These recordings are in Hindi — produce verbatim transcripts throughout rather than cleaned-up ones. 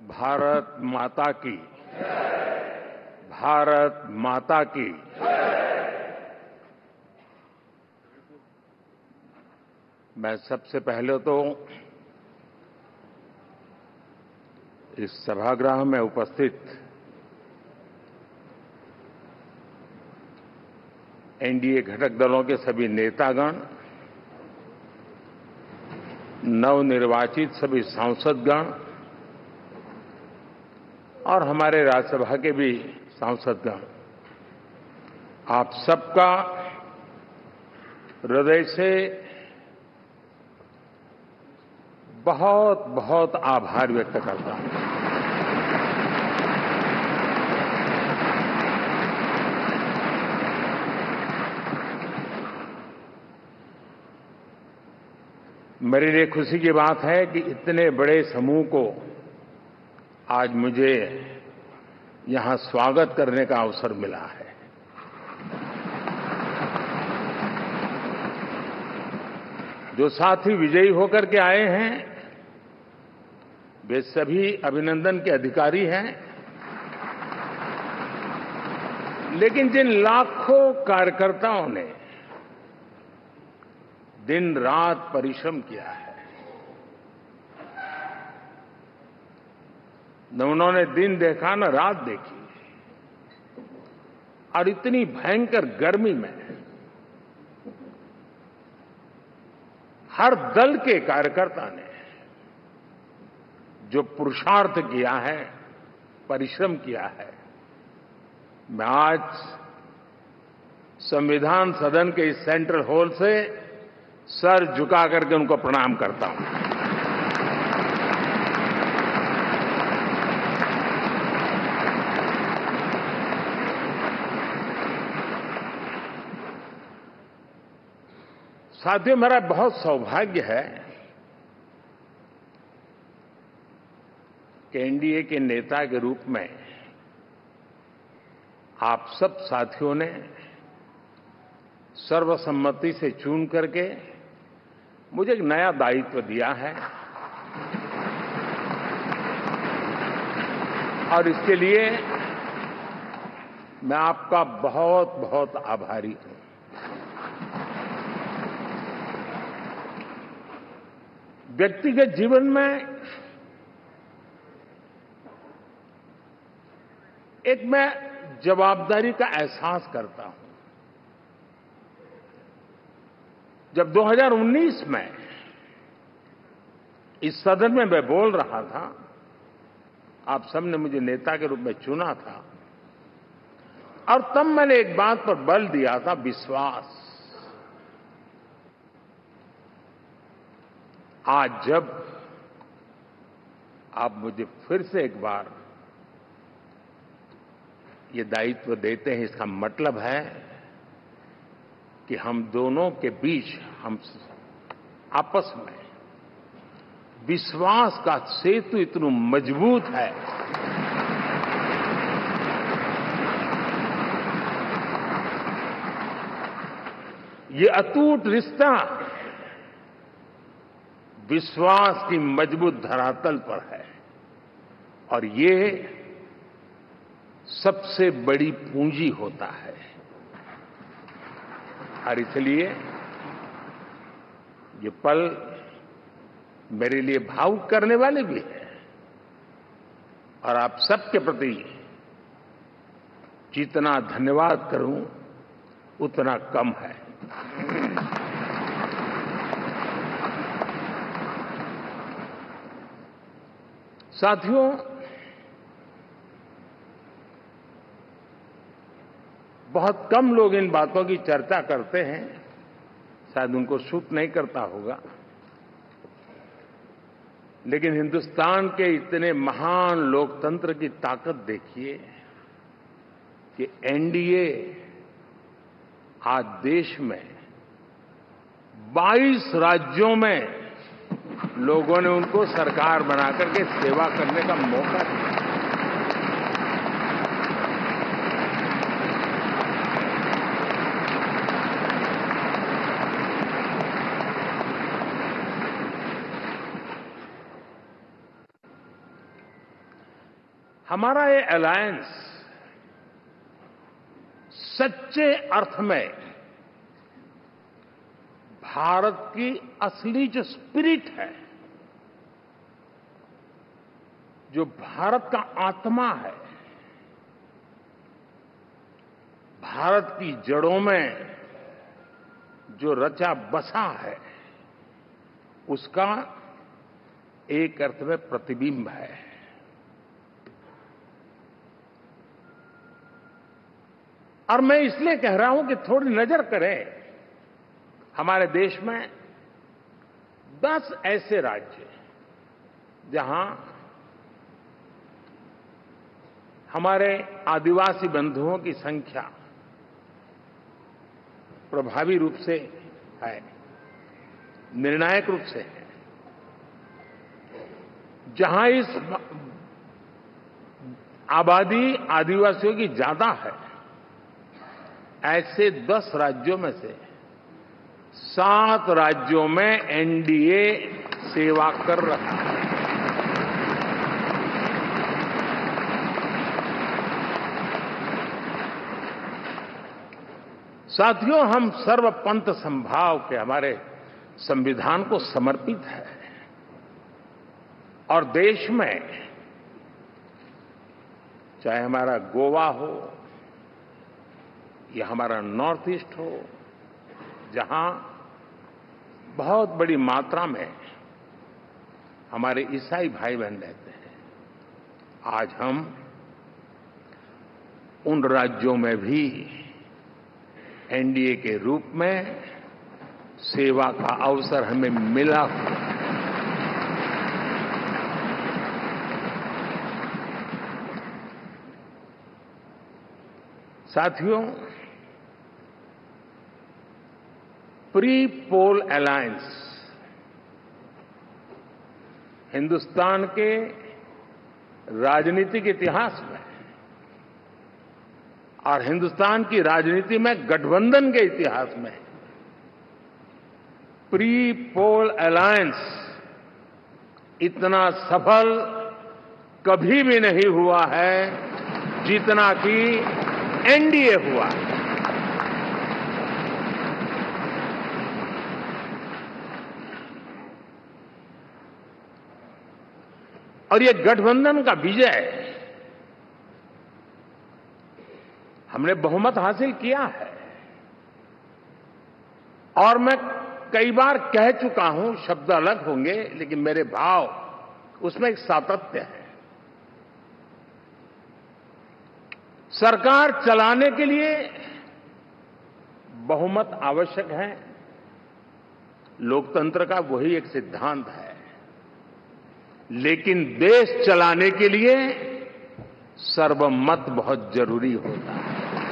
भारत माता की भारत माता की मैं सबसे पहले तो इस सभागृह में उपस्थित एनडीए घटक दलों के सभी नेतागण, नवनिर्वाचित सभी सांसदगण और हमारे राज्यसभा के भी सांसदगण, आप सबका हृदय से बहुत बहुत आभार व्यक्त करता हूं। मेरे लिए खुशी की बात है कि इतने बड़े समूह को आज मुझे यहां स्वागत करने का अवसर मिला है। जो साथी विजयी होकर के आए हैं वे सभी अभिनंदन के अधिकारी हैं, लेकिन जिन लाखों कार्यकर्ताओं ने दिन रात परिश्रम किया है, न उन्होंने दिन देखा न रात देखी, और इतनी भयंकर गर्मी में हर दल के कार्यकर्ता ने जो पुरुषार्थ किया है, परिश्रम किया है, मैं आज संविधान सदन के इस सेंट्रल हॉल से सर झुका करके उनको प्रणाम करता हूं। साथियों, मेरा बहुत सौभाग्य है कि एनडीए के नेता के रूप में आप सब साथियों ने सर्वसम्मति से चुन करके मुझे एक नया दायित्व दिया है, और इसके लिए मैं आपका बहुत बहुत आभारी हूं। व्यक्तिगत जीवन में एक मैं जवाबदारी का एहसास करता हूं। जब दो हज़ार उन्नीस में इस सदन में मैं बोल रहा था, आप सबने मुझे नेता के रूप में चुना था, और तब मैंने एक बात पर बल दिया था, विश्वास। आज जब आप मुझे फिर से एक बार ये दायित्व देते हैं, इसका मतलब है कि हम दोनों के बीच, हम आपस में विश्वास का सेतु इतना मजबूत है ये अटूट रिश्ता विश्वास की मजबूत धरातल पर है, और ये सबसे बड़ी पूंजी होता है। और इसलिए ये पल मेरे लिए भावुक करने वाले भी है, और आप सबके प्रति जितना धन्यवाद करूं उतना कम है। साथियों, बहुत कम लोग इन बातों की चर्चा करते हैं, शायद उनको सूट नहीं करता होगा, लेकिन हिंदुस्तान के इतने महान लोकतंत्र की ताकत देखिए कि एनडीए आज देश में बाईस राज्यों में लोगों ने उनको सरकार बनाकर के सेवा करने का मौका दिया। हमारा ये अलायंस सच्चे अर्थ में भारत की असली जो स्पिरिट है, जो भारत का आत्मा है, भारत की जड़ों में जो रचा बसा है, उसका एक अर्थ में प्रतिबिंब है। और मैं इसलिए कह रहा हूं कि थोड़ी नजर करें, हमारे देश में दस ऐसे राज्य जहां हमारे आदिवासी बंधुओं की संख्या प्रभावी रूप से है, निर्णायक रूप से है, जहां इस आबादी आदिवासियों की ज्यादा है, ऐसे दस राज्यों में से सात राज्यों में एनडीए सेवा कर रहा है। साथियों, हम सर्वपंथ संभाव के हमारे संविधान को समर्पित है और देश में चाहे हमारा गोवा हो या हमारा नॉर्थ ईस्ट हो, जहां बहुत बड़ी मात्रा में हमारे ईसाई भाई बहन रहते हैं, आज हम उन राज्यों में भी एनडीए के रूप में सेवा का अवसर हमें मिला हुआ है। साथियों, प्री पोल अलायंस हिंदुस्तान के राजनीतिक इतिहास में और हिंदुस्तान की राजनीति में गठबंधन के इतिहास में प्री पोल अलायंस इतना सफल कभी भी नहीं हुआ है जितना कि एनडीए हुआ। और ये गठबंधन का विजय, हमने बहुमत हासिल किया है और मैं कई बार कह चुका हूं, शब्द अलग होंगे लेकिन मेरे भाव उसमें एक सातत्य है। सरकार चलाने के लिए बहुमत आवश्यक है, लोकतंत्र का वही एक सिद्धांत है, लेकिन देश चलाने के लिए सर्वमत बहुत जरूरी होता है।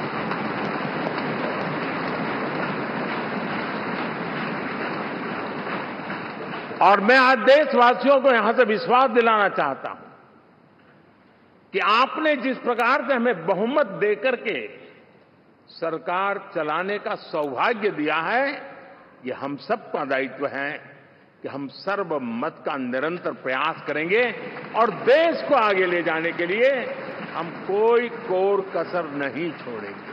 और मैं आज देशवासियों को यहां से विश्वास दिलाना चाहता हूं कि आपने जिस प्रकार से हमें बहुमत देकर के सरकार चलाने का सौभाग्य दिया है, ये हम सबका दायित्व है कि हम सर्वमत का निरंतर प्रयास करेंगे और देश को आगे ले जाने के लिए हम कोई कोर कसर नहीं छोड़ेंगे।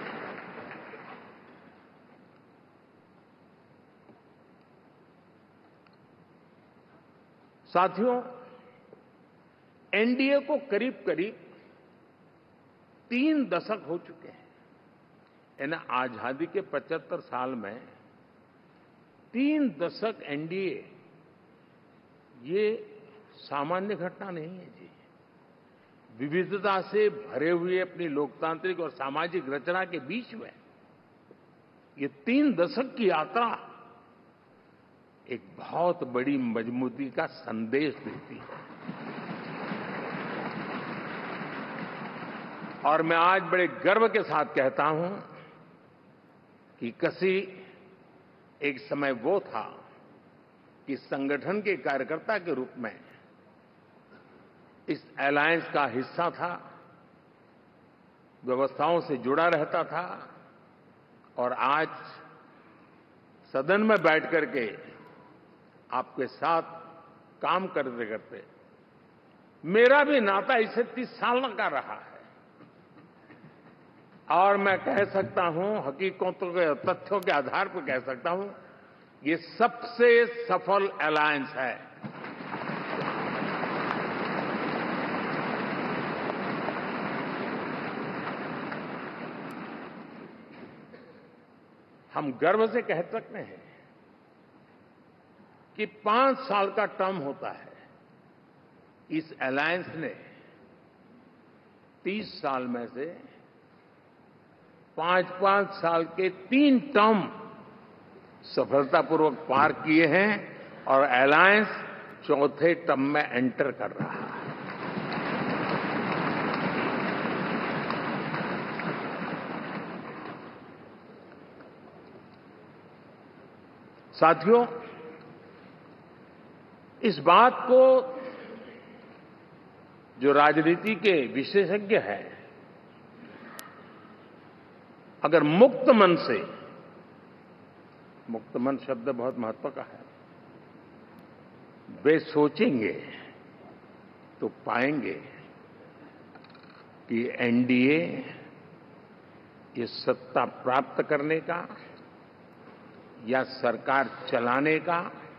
साथियों, एनडीए को करीब करीब तीन दशक हो चुके हैं। यानी आजादी के पचहत्तर साल में तीन दशक एनडीए, ये सामान्य घटना नहीं है जी। विविधता से भरे हुए अपनी लोकतांत्रिक और सामाजिक रचना के बीच में ये तीन दशक की यात्रा एक बहुत बड़ी मजबूती का संदेश देती है। और मैं आज बड़े गर्व के साथ कहता हूं कि किसी एक समय वो था कि संगठन के कार्यकर्ता के रूप में इस अलायंस का हिस्सा था, व्यवस्थाओं से जुड़ा रहता था और आज सदन में बैठ करके आपके साथ काम करते करते मेरा भी नाता इससे तीस साल का रहा है और मैं कह सकता हूं, हकीकतों के तथ्यों के आधार पर कह सकता हूं, ये सबसे सफल अलायंस है। हम गर्व से कह सकते हैं कि पांच साल का टर्म होता है। इस अलायंस ने तीस साल में से पांच पांच साल के तीन टर्म सफलतापूर्वक पार किए हैं और अलायंस चौथे टर्म में एंटर कर रहा है। साथियों, इस बात को जो राजनीति के विशेषज्ञ हैं, अगर मुक्त मन से, मुक्त मन शब्द बहुत महत्व का है, वे सोचेंगे तो पाएंगे कि एनडीए ये सत्ता प्राप्त करने का या सरकार चलाने का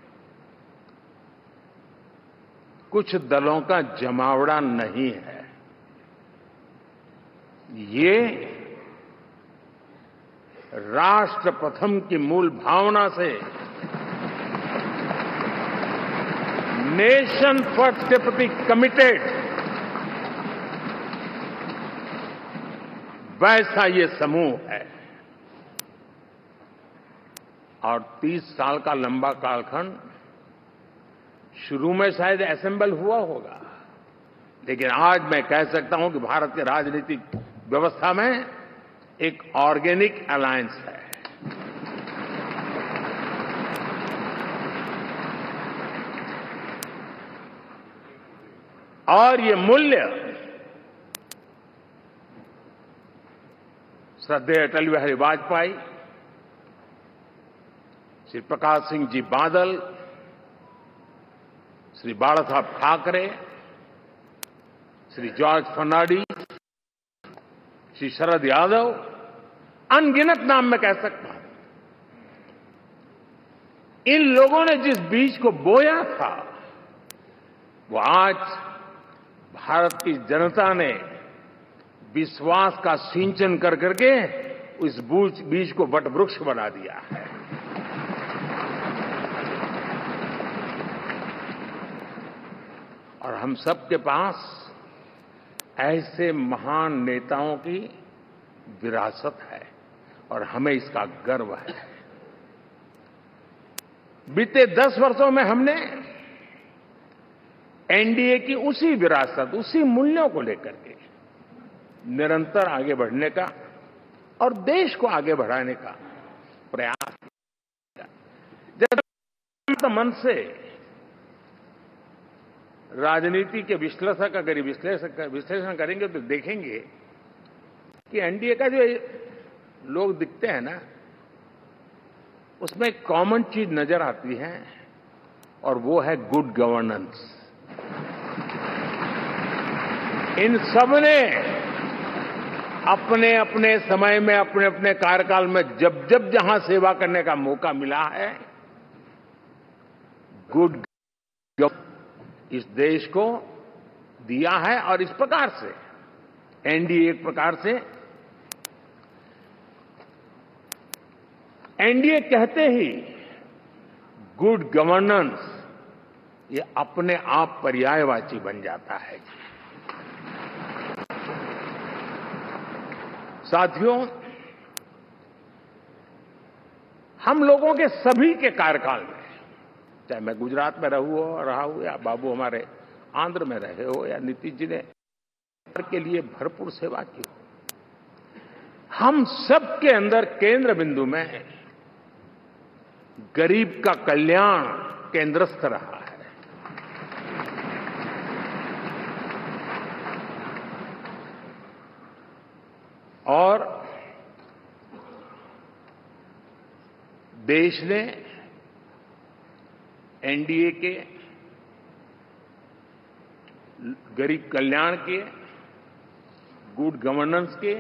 कुछ दलों का जमावड़ा नहीं है। ये राष्ट्र प्रथम की मूल भावना से नेशन फर्स्ट के प्रति कमिटेड वैसा ये समूह है। और तीस साल का लंबा कालखंड शुरू में शायद असेंबल हुआ होगा, लेकिन आज मैं कह सकता हूं कि भारत के राजनीतिक व्यवस्था में एक ऑर्गेनिक अलायंस है। और ये मूल्य श्रद्धेय अटल बिहारी वाजपेयी, श्री प्रकाश सिंह जी बादल, श्री बाला साहब ठाकरे, श्री जॉर्ज फर्नांडिस, श्री शरद यादव, अनगिनत नाम मैं कह सकता हूं। इन लोगों ने जिस बीज को बोया था, वो आज भारत की जनता ने विश्वास का सिंचन कर करके उस बीज को वटवृक्ष बना दिया है। और हम सबके पास ऐसे महान नेताओं की विरासत है और हमें इसका गर्व है। बीते दस वर्षों में हमने एनडीए की उसी विरासत, उसी मूल्यों को लेकर के निरंतर आगे बढ़ने का और देश को आगे बढ़ाने का प्रयास किया। जब मन से राजनीति के विश्लेषक अगर विश्लेषक विश्लेषण करेंगे तो देखेंगे कि एनडीए का जो लोग दिखते हैं ना, उसमें एक कॉमन चीज नजर आती है और वो है गुड गवर्नेंस। इन सबने अपने अपने समय में, अपने अपने कार्यकाल में जब जब जहां सेवा करने का मौका मिला है, गुड इस देश को दिया है। और इस प्रकार से एनडीए एक प्रकार से, एनडीए कहते ही गुड गवर्नेंस ये अपने आप पर्यायवाची बन जाता है। साथियों, हम लोगों के सभी के कार्यकाल में, चाहे मैं गुजरात में रहूं हो रहा हूं या बाबू हमारे आंध्र में रहे हो या नीतीश जी ने के लिए भरपूर सेवा की हो, हम सबके अंदर केंद्र बिंदु में गरीब का कल्याण केंद्रस्थ रहा है। और देश ने एनडीए के गरीब कल्याण के, गुड गवर्नेंस के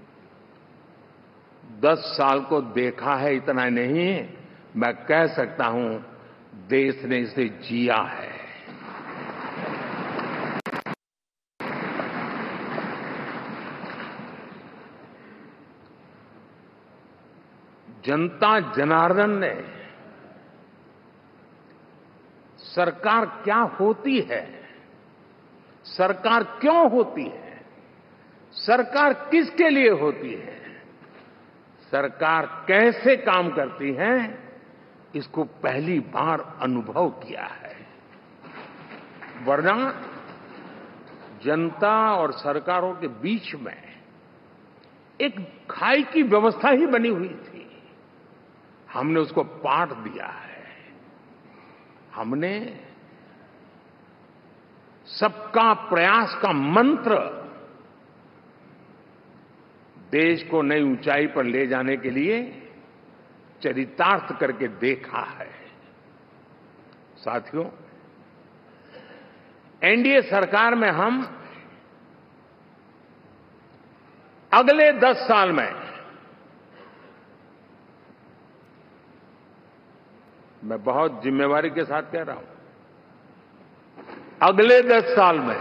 दस साल को देखा है, इतना नहीं मैं कह सकता हूं देश ने इसे जिया है। जनता जनार्दन ने सरकार क्या होती है, सरकार क्यों होती है, सरकार किसके लिए होती है, सरकार कैसे काम करती है, इसको पहली बार अनुभव किया है। वरना जनता और सरकारों के बीच में एक खाई की व्यवस्था ही बनी हुई थी। हमने उसको पाट दिया है। हमने सबका प्रयास का मंत्र देश को नई ऊंचाई पर ले जाने के लिए चरितार्थ करके देखा है। साथियों, एनडीए सरकार में हम अगले दस साल में, मैं बहुत जिम्मेवारी के साथ कह रहा हूं, अगले दस साल में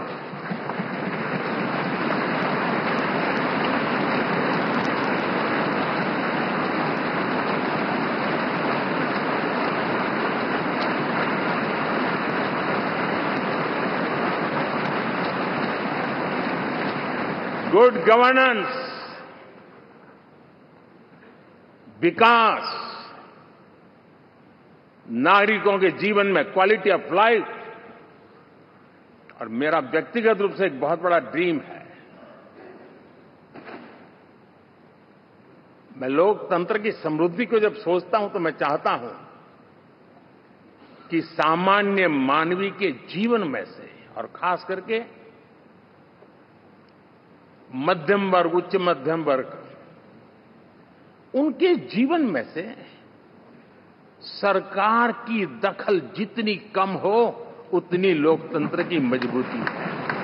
गुड गवर्नेंस, विकास, नागरिकों के जीवन में क्वालिटी ऑफ लाइफ, और मेरा व्यक्तिगत रूप से एक बहुत बड़ा ड्रीम है, मैं लोकतंत्र की समृद्धि को जब सोचता हूं तो मैं चाहता हूं कि सामान्य मानवीय के जीवन में से, और खास करके मध्यम वर्ग, उच्च मध्यम वर्ग, उनके जीवन में से सरकार की दखल जितनी कम हो उतनी लोकतंत्र की मजबूती है।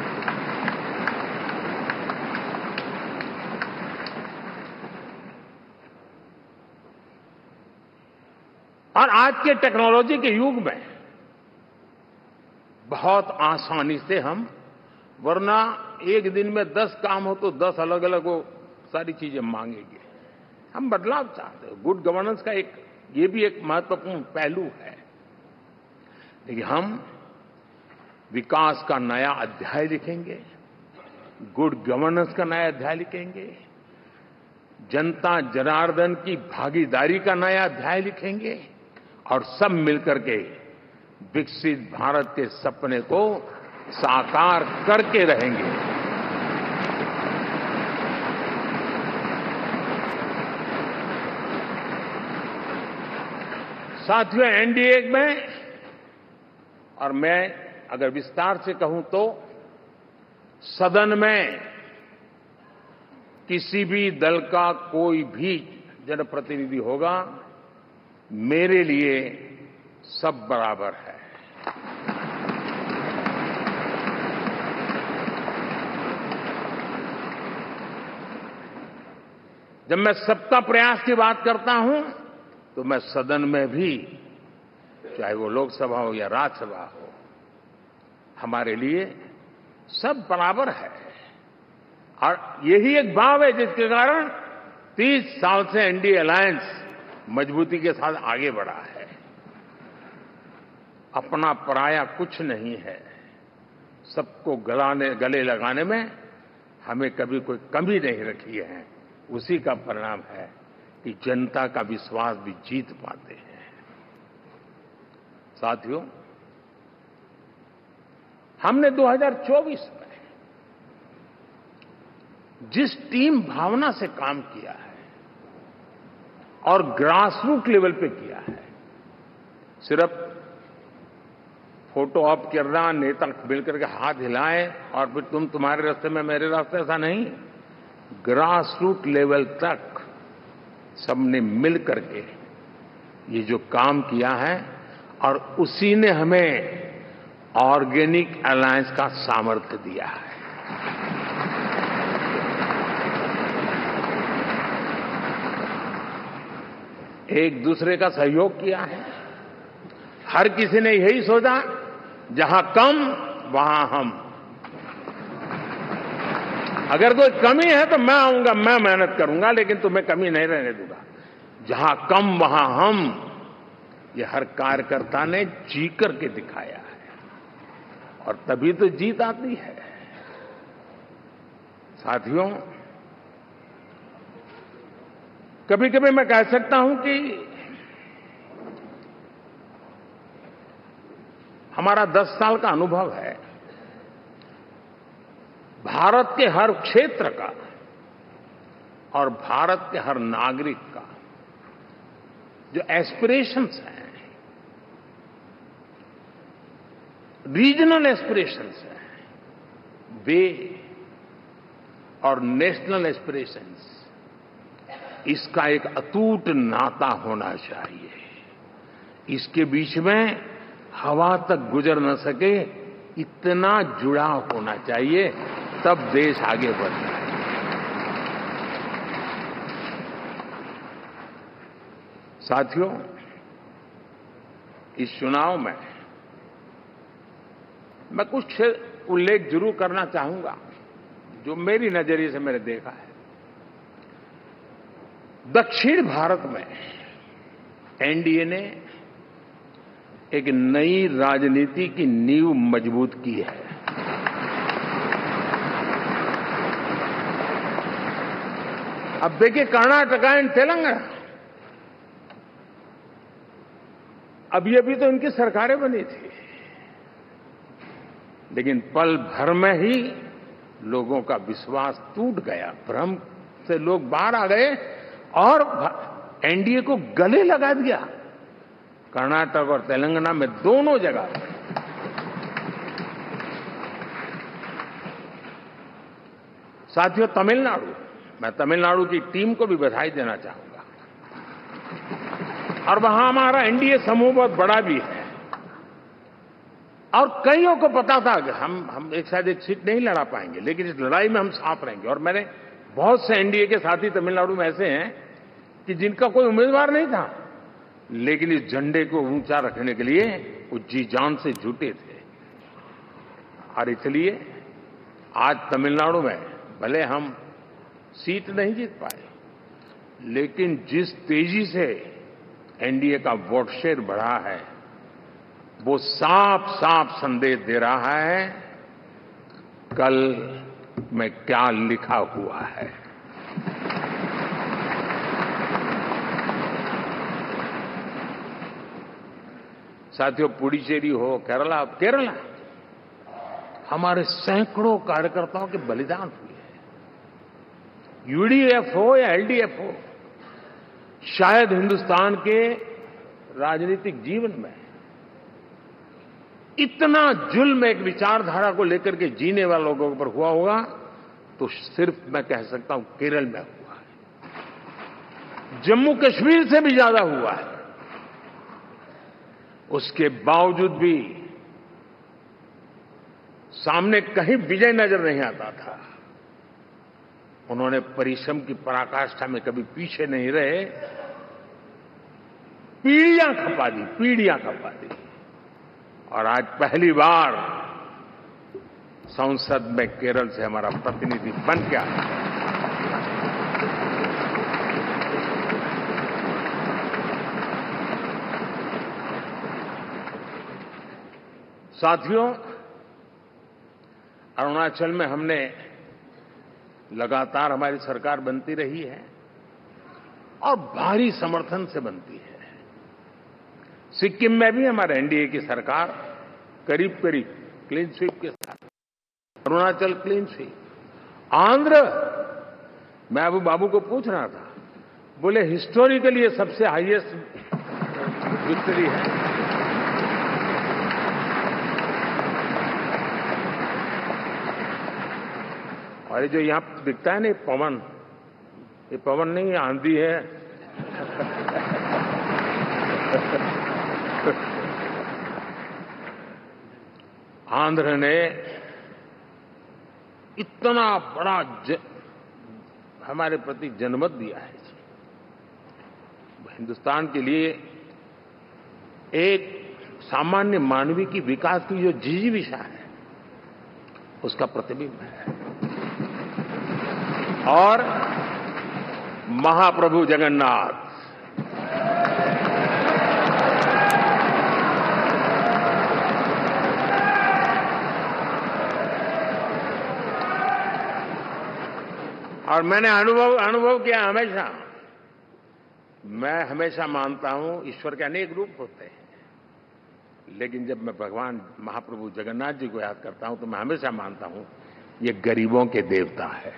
और आज के टेक्नोलॉजी के युग में बहुत आसानी से हम, वरना एक दिन में दस काम हो तो दस अलग अलग वो सारी चीजें मांगेंगे। हम बदलाव चाहते हैं। गुड गवर्नेंस का एक ये भी एक महत्वपूर्ण पहलू है। लेकिन हम विकास का नया अध्याय लिखेंगे, गुड गवर्नेंस का नया अध्याय लिखेंगे, जनता जनार्दन की भागीदारी का नया अध्याय लिखेंगे, और सब मिलकर के विकसित भारत के सपने को साकार करके रहेंगे। साथियों, एनडीए में, और मैं अगर विस्तार से कहूं तो सदन में किसी भी दल का कोई भी जनप्रतिनिधि होगा, मेरे लिए सब बराबर है। जब मैं सबका प्रयास की बात करता हूं तो मैं सदन में भी, चाहे वो लोकसभा हो या राज्यसभा हो, हमारे लिए सब बराबर है। और यही एक भाव है जिसके कारण तीस साल से एनडीए अलायंस मजबूती के साथ आगे बढ़ा है। अपना पराया कुछ नहीं है। सबको गलाने गले लगाने में हमें कभी कोई कमी नहीं रखी है। उसी का परिणाम है कि जनता का विश्वास भी जीत पाते हैं। साथियों, हमने दो हज़ार चौबीस में जिस टीम भावना से काम किया है और ग्रासरूट लेवल पे किया है, सिर्फ फोटो ऑप करना, नेता मिलकर के हाथ हिलाएं और फिर तुम तुम्हारे रास्ते में मेरे रास्ते, ऐसा नहीं। ग्रासरूट लेवल तक सबने मिल करके ये जो काम किया है, और उसी ने हमें ऑर्गेनिक अलायंस का सामर्थ्य दिया है। एक दूसरे का सहयोग किया है। हर किसी ने यही सोचा, जहां कम वहां हम। अगर कोई कमी है तो मैं आऊंगा, मैं मेहनत करूंगा, लेकिन तुम्हें कमी नहीं रहने दूंगा। जहां कम वहां हम, ये हर कार्यकर्ता ने जी करके दिखाया है, और तभी तो जीत आती है। साथियों, कभी कभी मैं कह सकता हूं कि हमारा दस साल का अनुभव है, भारत के हर क्षेत्र का और भारत के हर नागरिक का जो एस्पिरेशंस हैं, रीजनल एस्पिरेशंस हैं, वे और नेशनल एस्पिरेशंस, इसका एक अटूट नाता होना चाहिए। इसके बीच में हवा तक गुजर न सके, इतना जुड़ाव होना चाहिए, तब देश आगे बढ़ता है। साथियों, इस चुनाव में मैं कुछ उल्लेख जरूर करना चाहूंगा जो मेरी नजरिए से मैंने देखा है। दक्षिण भारत में एनडीए ने एक नई राजनीति की नींव मजबूत की है। अब देखिए, कर्नाटक एंड तेलंगाना, अभी अभी तो इनकी सरकारें बनी थी, लेकिन पल भर में ही लोगों का विश्वास टूट गया, भ्रम से लोग बाहर आ गए और एनडीए को गले लगा दिया। कर्नाटक और तेलंगाना में दोनों जगह साथियों, तमिलनाडु, मैं तमिलनाडु की टीम को भी बधाई देना चाहूंगा, और वहां हमारा एनडीए समूह बहुत बड़ा भी है, और कईयों को पता था कि हम हम एक साथ एक सीट नहीं लड़ा पाएंगे, लेकिन इस लड़ाई में हम साथ रहेंगे। और मैंने बहुत से एनडीए के साथी तमिलनाडु में ऐसे हैं कि जिनका कोई उम्मीदवार नहीं था, लेकिन इस झंडे को ऊंचा रखने के लिए वो जी जान से जुटे थे। और इसलिए आज तमिलनाडु में भले हम सीट नहीं जीत पाए, लेकिन जिस तेजी से एनडीए का वोट शेयर बढ़ा है, वो साफ साफ संदेश दे रहा है कल में क्या लिखा हुआ है। साथियों, पुडुचेरी हो, केरला केरला हमारे सैकड़ों कार्यकर्ताओं के बलिदान हुए हैं। यूडीएफ हो या एलडीएफ हो, शायद हिंदुस्तान के राजनीतिक जीवन में इतना जुल्म एक विचारधारा को लेकर के जीने वाले लोगों पर हुआ होगा तो सिर्फ मैं कह सकता हूं केरल में हुआ है। जम्मू कश्मीर से भी ज्यादा हुआ है। उसके बावजूद भी सामने कहीं विजय नजर नहीं आता था। उन्होंने परिश्रम की पराकाष्ठा में कभी पीछे नहीं रहे, पीढ़ियां खपा दी, पीढ़ियां खपा दी, और आज पहली बार संसद में केरल से हमारा प्रतिनिधि बन के आया। साथियों, अरुणाचल में हमने लगातार हमारी सरकार बनती रही है और भारी समर्थन से बनती है। सिक्किम में भी हमारे एनडीए की सरकार करीब करीब क्लीन स्वीप के साथ, अरुणाचल क्लीन स्वीप। आंध्र, मैं अबू बाबू को पूछ रहा था, बोले हिस्टोरिकली ये सबसे हाईएस्ट विक्ट्री है। और ये जो यहां दिखता है ना, पवन, ये पवन नहीं, आंधी है। आंध्र ने इतना बड़ा ज, हमारे प्रति जनमत दिया है। हिंदुस्तान के लिए एक सामान्य मानवी की विकास की जो जिजीविषा है उसका प्रतिबिंब है। और महाप्रभु जगन्नाथ और मैंने अनुभव अनुभव किया हमेशा, मैं हमेशा मानता हूं ईश्वर के अनेक रूप होते हैं, लेकिन जब मैं भगवान महाप्रभु जगन्नाथ जी को याद करता हूं तो मैं हमेशा मानता हूं ये गरीबों के देवता है।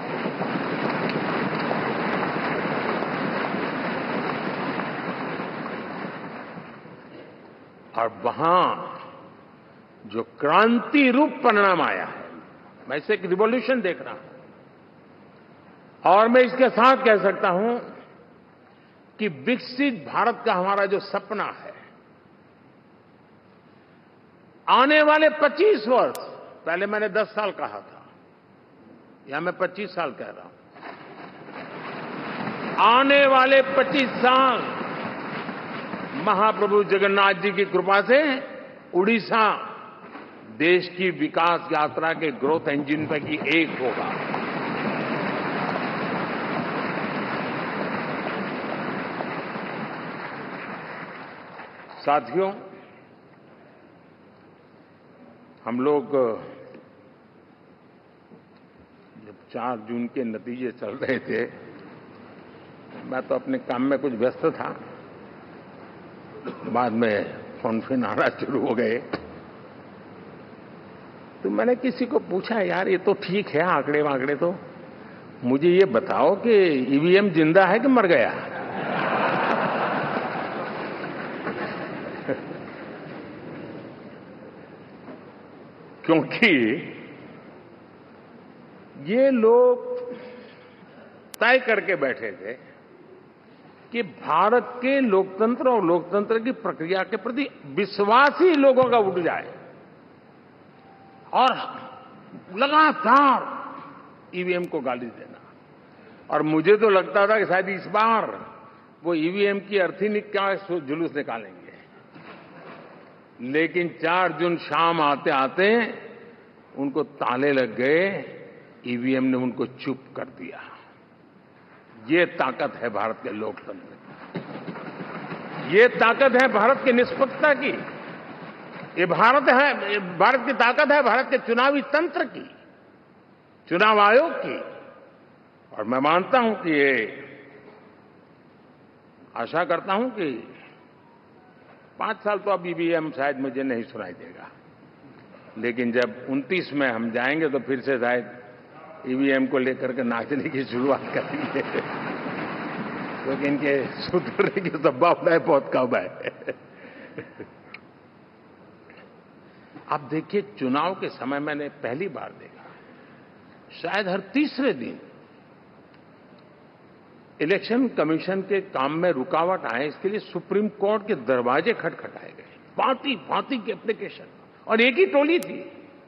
और वहां जो क्रांति रूप परिणाम आया है, मैं इसे एक रिवॉल्यूशन देख रहा हूं। और मैं इसके साथ कह सकता हूं कि विकसित भारत का हमारा जो सपना है, आने वाले पच्चीस वर्ष, पहले मैंने दस साल कहा था, या मैं पच्चीस साल कह रहा हूं, आने वाले पच्चीस साल महाप्रभु जगन्नाथ जी की कृपा से उड़ीसा देश की विकास यात्रा के ग्रोथ इंजन पैकी एक होगा। साथियों, हम लोग जब चार जून के नतीजे चल रहे थे, मैं तो अपने काम में कुछ व्यस्त था, बाद में फोन फिर आना शुरू हो गए, तो मैंने किसी को पूछा, यार ये तो ठीक है आंकड़े वांकड़े, तो मुझे ये बताओ कि ईवीएम जिंदा है कि मर गया? क्योंकि ये लोग तय करके बैठे थे कि भारत के लोकतंत्र और लोकतंत्र की प्रक्रिया के प्रति विश्वास ही लोगों का उठ जाए, और लगातार ईवीएम को गाली देना। और मुझे तो लगता था कि शायद इस बार वो ईवीएम की अर्थी निकाय जुलूस निकालेंगे, लेकिन चार जून शाम आते आते उनको ताले लग गए, ईवीएम ने उनको चुप कर दिया। ये ताकत है भारत के लोकतंत्र की, ये ताकत है भारत की निष्पक्षता की, ये भारत है भारत की ताकत है भारत के चुनावी तंत्र की, चुनाव आयोग की। और मैं मानता हूं कि ये, आशा करता हूं कि पांच साल तो अब ईवीएम शायद मुझे नहीं सुनाई देगा, लेकिन जब उनतीस में हम जाएंगे तो फिर से शायद ईवीएम को लेकर के नाचने की शुरुआत करेंगे, क्योंकि इनके सुधरने की संभावनाएं बहुत कम है। आप देखिए, चुनाव के समय मैंने पहली बार देखा, शायद हर तीसरे दिन इलेक्शन कमीशन के काम में रुकावट आए, इसके लिए सुप्रीम कोर्ट के दरवाजे खटखटाए गए, भांति भांति की एप्लीकेशन, और एक ही टोली थी।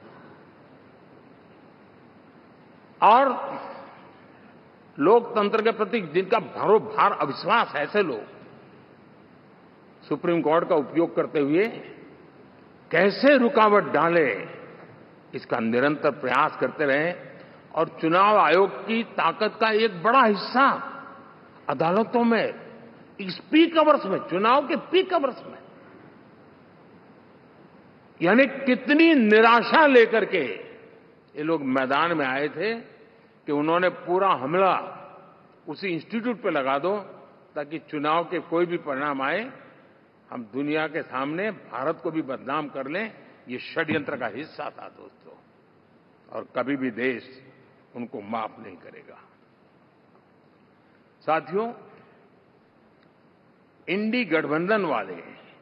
और लोकतंत्र के प्रति जिनका भरोभार अविश्वास है, ऐसे लोग सुप्रीम कोर्ट का उपयोग करते हुए कैसे रुकावट डाले, इसका निरंतर प्रयास करते रहे। और चुनाव आयोग की ताकत का एक बड़ा हिस्सा अदालतों में, इस पीक आवर्स में, चुनाव के पीक आवर्स में, यानी कितनी निराशा लेकर के ये लोग मैदान में आए थे कि उन्होंने पूरा हमला उसी इंस्टीट्यूट पे लगा दो, ताकि चुनाव के कोई भी परिणाम आए हम दुनिया के सामने भारत को भी बदनाम कर लें। ये षड्यंत्र का हिस्सा था दोस्तों, और कभी भी देश उनको माफ नहीं करेगा। साथियों, इंडी गठबंधन वाले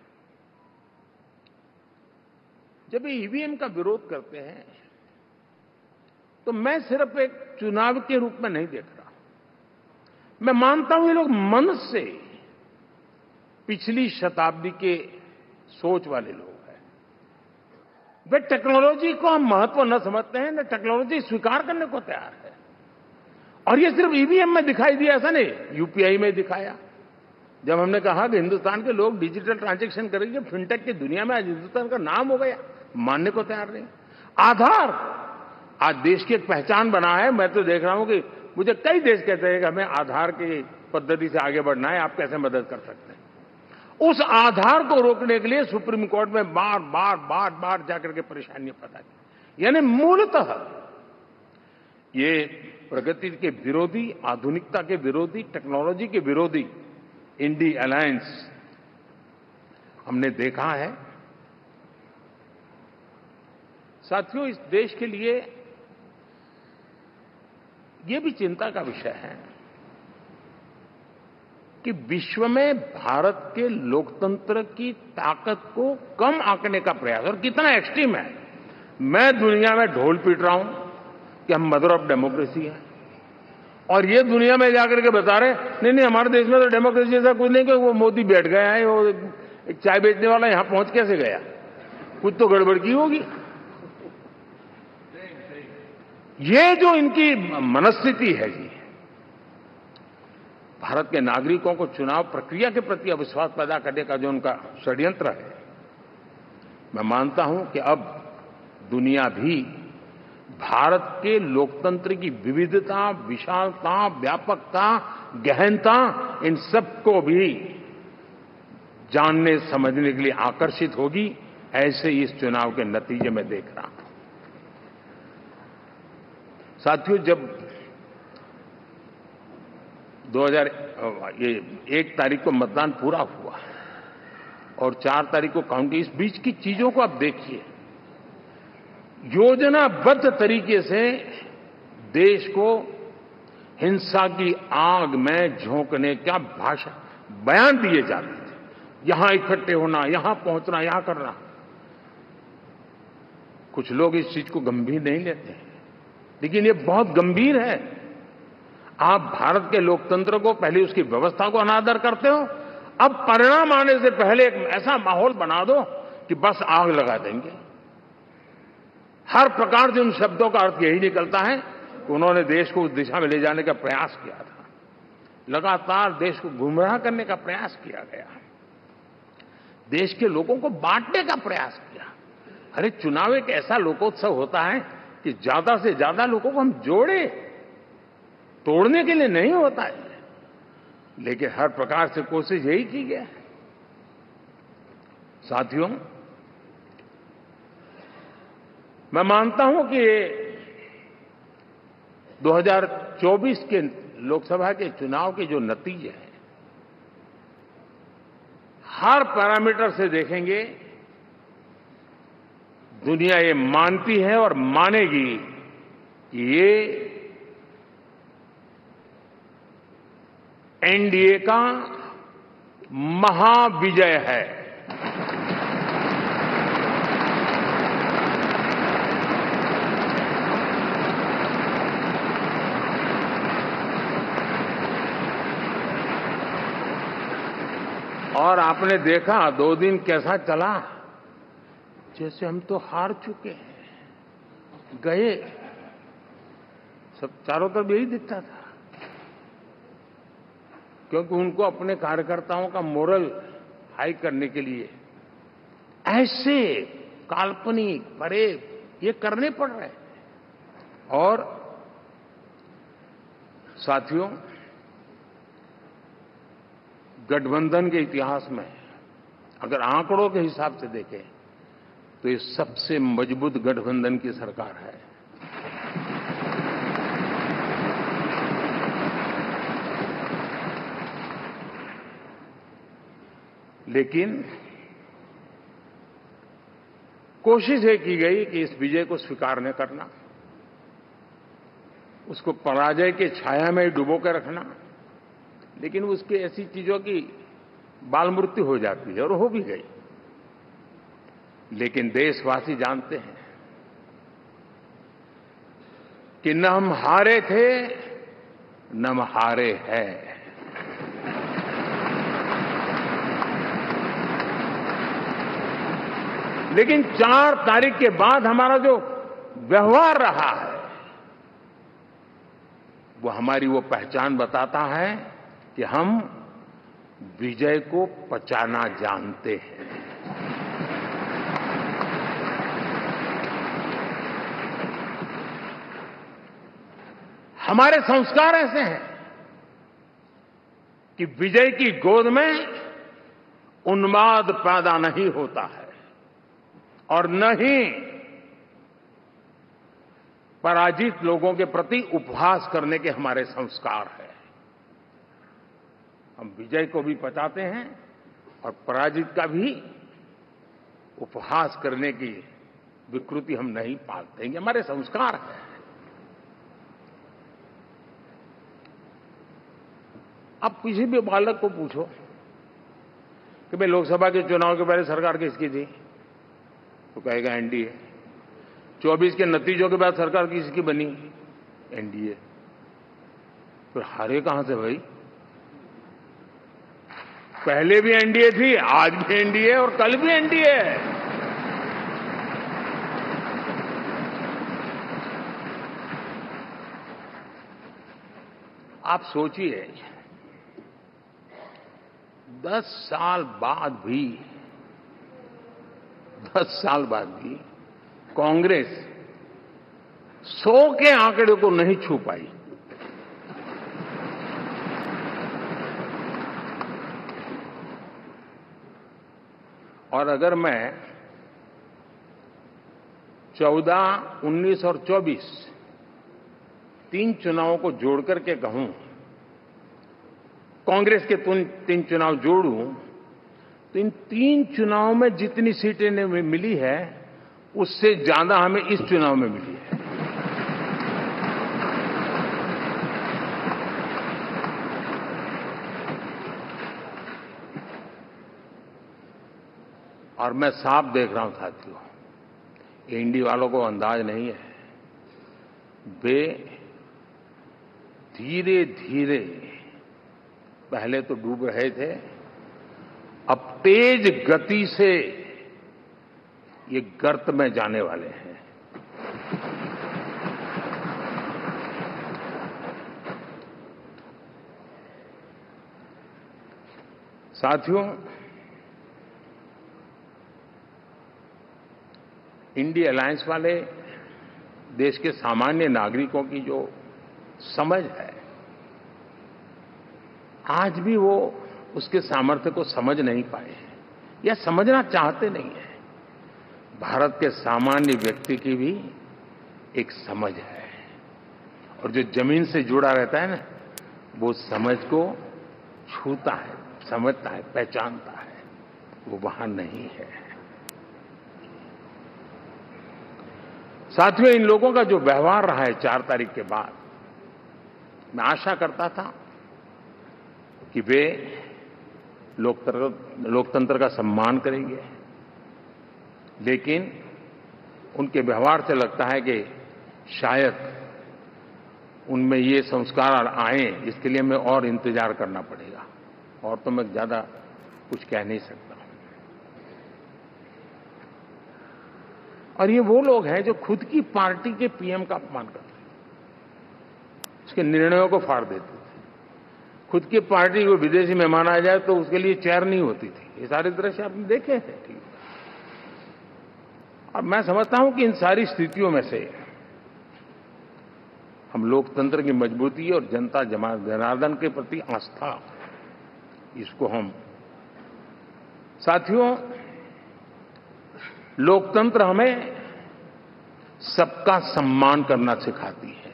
जब ये ईवीएम का विरोध करते हैं तो मैं सिर्फ एक चुनाव के रूप में नहीं देख रहा। मैं मानता हूं ये लोग मन से पिछली शताब्दी के सोच वाले लोग हैं। वे टेक्नोलॉजी को हम महत्व न समझते हैं, न टेक्नोलॉजी स्वीकार करने को तैयार है। और ये सिर्फ ईवीएम में दिखाई दिया, ऐसा नहीं, यूपीआई में दिखाया। जब हमने कहा कि हिंदुस्तान के लोग डिजिटल ट्रांजैक्शन करेंगे, फिनटेक की दुनिया में आज हिंदुस्तान का नाम हो गया, मानने को तैयार नहीं। आधार आज देश की एक पहचान बना है। मैं तो देख रहा हूं कि मुझे कई देश कहते हैं कि हमें आधार की पद्धति से आगे बढ़ना है, आप कैसे मदद कर सकते हैं। उस आधार को रोकने के लिए सुप्रीम कोर्ट में बार बार बार बार जाकर के परेशानियां पैदा की। यानी मूलतः ये प्रगति के विरोधी, आधुनिकता के विरोधी, टेक्नोलॉजी के विरोधी इंडी अलायंस हमने देखा है। साथियों, इस देश के लिए ये भी चिंता का विषय है कि विश्व में भारत के लोकतंत्र की ताकत को कम आंकने का प्रयास, और कितना एक्सट्रीम है। मैं दुनिया में ढोल पीट रहा हूं कि हम मदर ऑफ डेमोक्रेसी है, और ये दुनिया में जाकर के बता रहे नहीं नहीं हमारे देश में तो डेमोक्रेसी जैसा कुछ नहीं, कि वो मोदी बैठ गया है, वो एक चाय बेचने वाला यहां पहुंच कैसे गया, कुछ तो गड़बड़ की होगी। ये जो इनकी मनस्थिति है जी, भारत के नागरिकों को चुनाव प्रक्रिया के प्रति अविश्वास पैदा करने का जो उनका षड्यंत्र है, मैं मानता हूं कि अब दुनिया भी भारत के लोकतंत्र की विविधता, विशालता, व्यापकता, गहनता, इन सबको भी जानने समझने के लिए आकर्षित होगी। ऐसे इस चुनाव के नतीजे में देख रहा हूं। साथियों, जब दो हज़ार ये एक तारीख को मतदान पूरा हुआ और चार तारीख को काउंटिंग, इस बीच की चीजों को आप देखिए। योजनाबद्ध तरीके से देश को हिंसा की आग में झोंकने का भाषा बयान दिए जाते थे। यहां इकट्ठे होना, यहां पहुंचना, यहां करना। कुछ लोग इस चीज को गंभीर नहीं लेते हैं, लेकिन ये बहुत गंभीर है। आप भारत के लोकतंत्र को, पहले उसकी व्यवस्था को अनादर करते हो, अब परिणाम आने से पहले एक ऐसा माहौल बना दो कि बस आग लगा देंगे। हर प्रकार से उन शब्दों का अर्थ यही निकलता है कि उन्होंने देश को उस दिशा में ले जाने का प्रयास किया था। लगातार देश को गुमराह करने का प्रयास किया गया, देश के लोगों को बांटने का प्रयास किया। अरे, चुनाव एक ऐसा लोकोत्सव होता है कि ज्यादा से ज्यादा लोगों को हम जोड़े, तोड़ने के लिए नहीं होता है। लेकिन हर प्रकार से कोशिश यही की गई है। साथियों, मैं मानता हूं कि दो हज़ार चौबीस के लोकसभा के चुनाव के जो नतीजे हैं, हर पैरामीटर से देखेंगे, दुनिया ये मानती है और मानेगी कि ये एनडीए का महाविजय है। और आपने देखा दो दिन कैसा चला, जैसे हम तो हार चुके हैं, गए। सब चारों तरफ यही दिखता था, क्योंकि उनको अपने कार्यकर्ताओं का मोरल हाई करने के लिए ऐसे काल्पनिक परेड ये करने पड़ रहे हैं। और साथियों, गठबंधन के इतिहास में अगर आंकड़ों के हिसाब से देखें तो ये सबसे मजबूत गठबंधन की सरकार है। लेकिन कोशिश ये की गई कि इस विजय को स्वीकार न करना, उसको पराजय के छाया में डुबो कर रखना। लेकिन उसकी ऐसी चीजों की बाल मृत्यु हो जाती है, और हो भी गई। लेकिन देशवासी जानते हैं कि न हम हारे थे, न हम हारे हैं। लेकिन चार तारीख के बाद हमारा जो व्यवहार रहा है वो हमारी वो पहचान बताता है कि हम विजय को पचाना जानते हैं। हमारे संस्कार ऐसे हैं कि विजय की गोद में उन्माद पैदा नहीं होता है और न ही पराजित लोगों के प्रति उपहास करने के हमारे संस्कार हैं। हम विजय को भी पचाते हैं और पराजित का भी उपहास करने की विकृति हम नहीं पालते हैं। ये हमारे संस्कार हैं। अब किसी भी बालक को पूछो कि भाई लोकसभा के चुनाव के पहले सरकार किसकी थी, तो कहेगा एनडीए। चौबीस के नतीजों के बाद सरकार किसकी बनी, एनडीए। फिर हारे कहां से भाई? पहले भी एनडीए थी, आज भी एनडीए और कल भी एनडीए है। आप सोचिए, दस साल बाद भी दस साल बाद भी कांग्रेस सौ के आंकड़े को नहीं छू पाई। और अगर मैं चौदह, उन्नीस और चौबीस तीन चुनावों को जोड़ करके कहूं, कांग्रेस के तीन चुनाव जोड़ूं, तो इन तीन चुनावों में जितनी सीटें ने मिली है उससे ज्यादा हमें इस चुनाव में मिली है। और मैं साफ देख रहा हूं साथियों, एनडीए वालों को अंदाज नहीं है। वे धीरे धीरे पहले तो डूब रहे थे, अब तेज गति से ये गर्त में जाने वाले हैं। साथियों, इंडिया अलायंस वाले देश के सामान्य नागरिकों की जो समझ है, आज भी वो उसके सामर्थ्य को समझ नहीं पाए हैं या समझना चाहते नहीं हैं। भारत के सामान्य व्यक्ति की भी एक समझ है और जो जमीन से जुड़ा रहता है ना, वो समझ को छूता है, समझता है, पहचानता है, वो वहां नहीं है। साथियों, इन लोगों का जो व्यवहार रहा है चार तारीख के बाद, मैं आशा करता था कि वे लोकतंत्र लोकतंत्र का सम्मान करेंगे, लेकिन उनके व्यवहार से लगता है कि शायद उनमें ये संस्कार आए, इसके लिए हमें और इंतजार करना पड़ेगा। और तो मैं ज्यादा कुछ कह नहीं सकता। और ये वो लोग हैं जो खुद की पार्टी के पीएम का अपमान करते हैं, उसके निर्णयों को फाड़ देते थे। खुद की पार्टी को विदेशी मेहमान आ जाए तो उसके लिए चेयर नहीं होती थी। ये सारे दृश्य आपने देखे हैं। ठीक, और मैं समझता हूं कि इन सारी स्थितियों में से हम लोकतंत्र की मजबूती और जनता जनार्दन के प्रति आस्था, इसको हम, साथियों, लोकतंत्र हमें सबका सम्मान करना सिखाती है।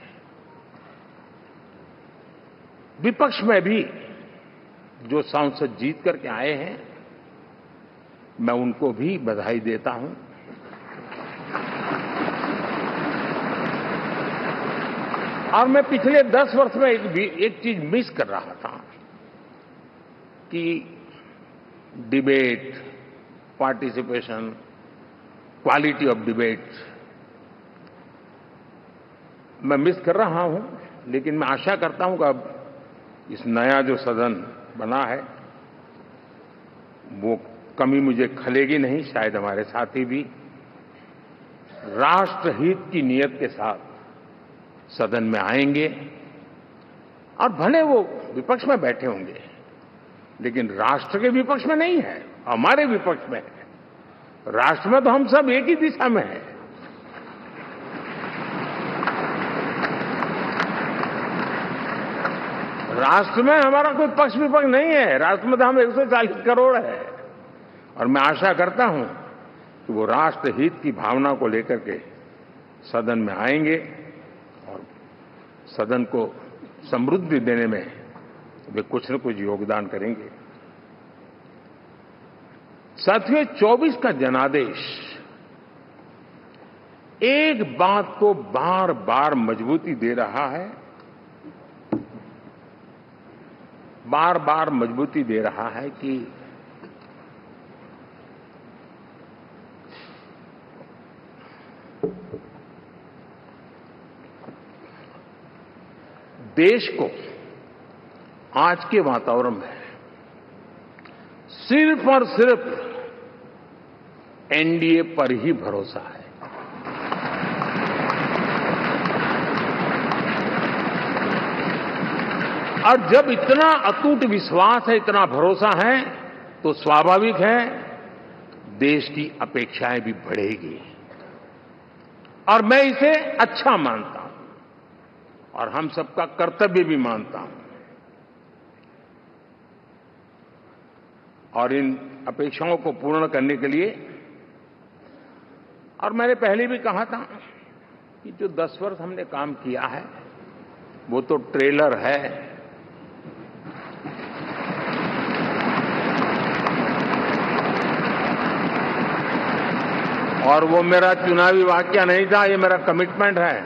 विपक्ष में भी जो सांसद जीत करके आए हैं, मैं उनको भी बधाई देता हूं। और मैं पिछले दस वर्ष में एक, एक चीज मिस कर रहा था कि debate, participation, quality of debate मैं मिस कर रहा हूं। लेकिन मैं आशा करता हूं कि अब इस नया जो सदन बना है वो कमी मुझे खलेगी नहीं, शायद हमारे साथी भी राष्ट्रहित की नीयत के साथ सदन में आएंगे और भले वो विपक्ष में बैठे होंगे, लेकिन राष्ट्र के विपक्ष में नहीं है, हमारे विपक्ष में है। राष्ट्र में तो हम सब एक ही दिशा में हैं। राष्ट्र में हमारा कोई पक्ष विपक्ष नहीं है। राष्ट्र में तो हम एक सौ चालीस करोड़ है और मैं आशा करता हूं कि वो राष्ट्र हित की भावना को लेकर के सदन में आएंगे और सदन को समृद्धि देने में वे कुछ न कुछ योगदान करेंगे। साथियों, चौबीस का जनादेश एक बात को बार बार मजबूती दे रहा है, बार बार मजबूती दे रहा है कि देश को आज के वातावरण में सिर्फ और सिर्फ एनडीए पर ही भरोसा है। और जब इतना अटूट विश्वास है, इतना भरोसा है, तो स्वाभाविक है देश की अपेक्षाएं भी बढ़ेगी और मैं इसे अच्छा मानता हूं और हम सबका कर्तव्य भी मानता हूं। और इन अपेक्षाओं को पूर्ण करने के लिए, और मैंने पहले भी कहा था कि जो दस वर्ष हमने काम किया है वो तो ट्रेलर है, और वो मेरा चुनावी वाक्य नहीं था, ये मेरा कमिटमेंट है।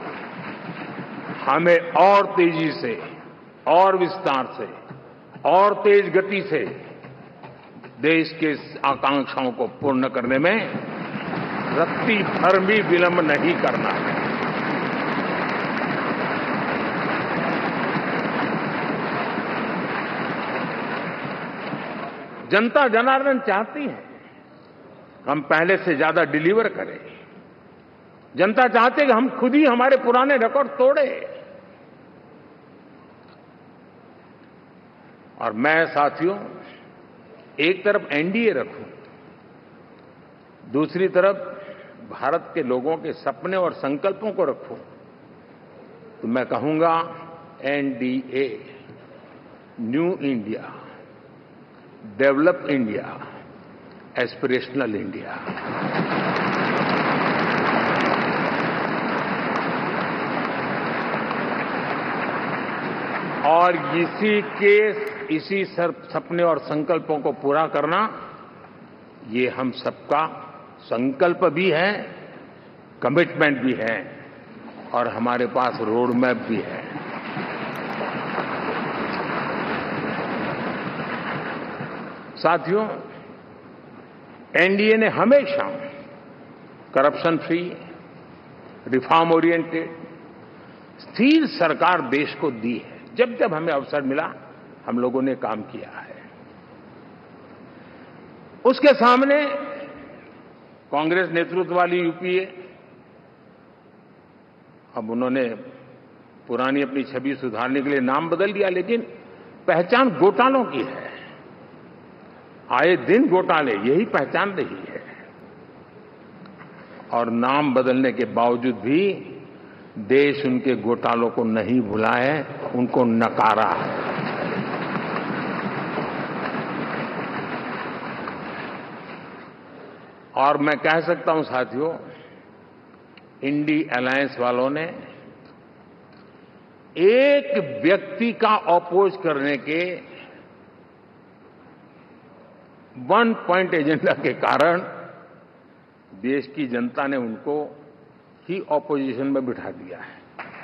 हमें और तेजी से, और विस्तार से, और तेज गति से देश के आकांक्षाओं को पूर्ण करने में रत्ती भर भी विलंब नहीं करना है। जनता जनार्दन चाहती है हम पहले से ज्यादा डिलीवर करें। जनता चाहती है कि हम खुद ही हमारे पुराने रिकॉर्ड तोड़े। और मैं साथियों एक तरफ एनडीए रखूं, दूसरी तरफ भारत के लोगों के सपने और संकल्पों को रखूं, तो मैं कहूंगा NDA, new India, develop India, aspirational India. और इसी के इसी सपने और संकल्पों को पूरा करना, ये हम सबका संकल्प भी है, कमिटमेंट भी है और हमारे पास रोड मैप भी है। साथियों, एनडीए ने हमेशा करप्शन फ्री, रिफॉर्म ओरिएंटेड, स्थिर सरकार देश को दी है। जब जब हमें अवसर मिला हम लोगों ने काम किया है। उसके सामने कांग्रेस नेतृत्व वाली यूपीए, अब उन्होंने पुरानी अपनी छवि सुधारने के लिए नाम बदल दिया, लेकिन पहचान घोटालों की है। आए दिन घोटाले, यही पहचान रही है। और नाम बदलने के बावजूद भी देश उनके घोटालों को नहीं भुला है, उनको नकारा है। और मैं कह सकता हूं साथियों, इंडी अलायंस वालों ने एक व्यक्ति का अपोज करने के वन पॉइंट एजेंडा के कारण देश की जनता ने उनको ही ऑपोजिशन में बिठा दिया है।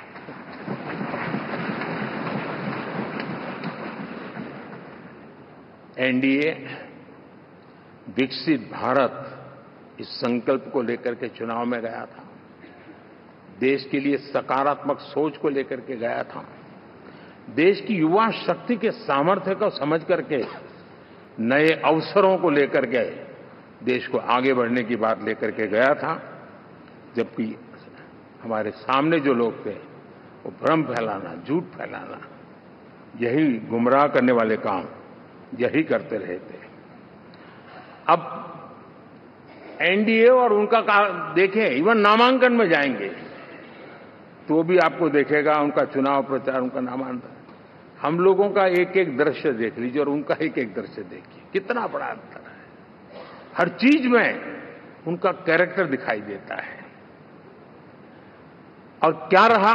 एनडीए विकसित भारत इस संकल्प को लेकर के चुनाव में गया था, देश के लिए सकारात्मक सोच को लेकर के गया था, देश की युवा शक्ति के सामर्थ्य को समझ करके नए अवसरों को लेकर के देश को आगे बढ़ने की बात लेकर के गया था, जबकि हमारे सामने जो लोग थे वो भ्रम फैलाना, झूठ फैलाना, यही गुमराह करने वाले काम यही करते रहे थे। अब एनडीए और उनका देखें, इवन नामांकन में जाएंगे तो भी आपको देखेगा उनका चुनाव प्रचार, उनका नामांकन, हम लोगों का एक एक दृश्य देख लीजिए और उनका एक एक दृश्य देखिए, कितना बड़ा अंतर है। हर चीज में उनका कैरेक्टर दिखाई देता है। और क्या रहा,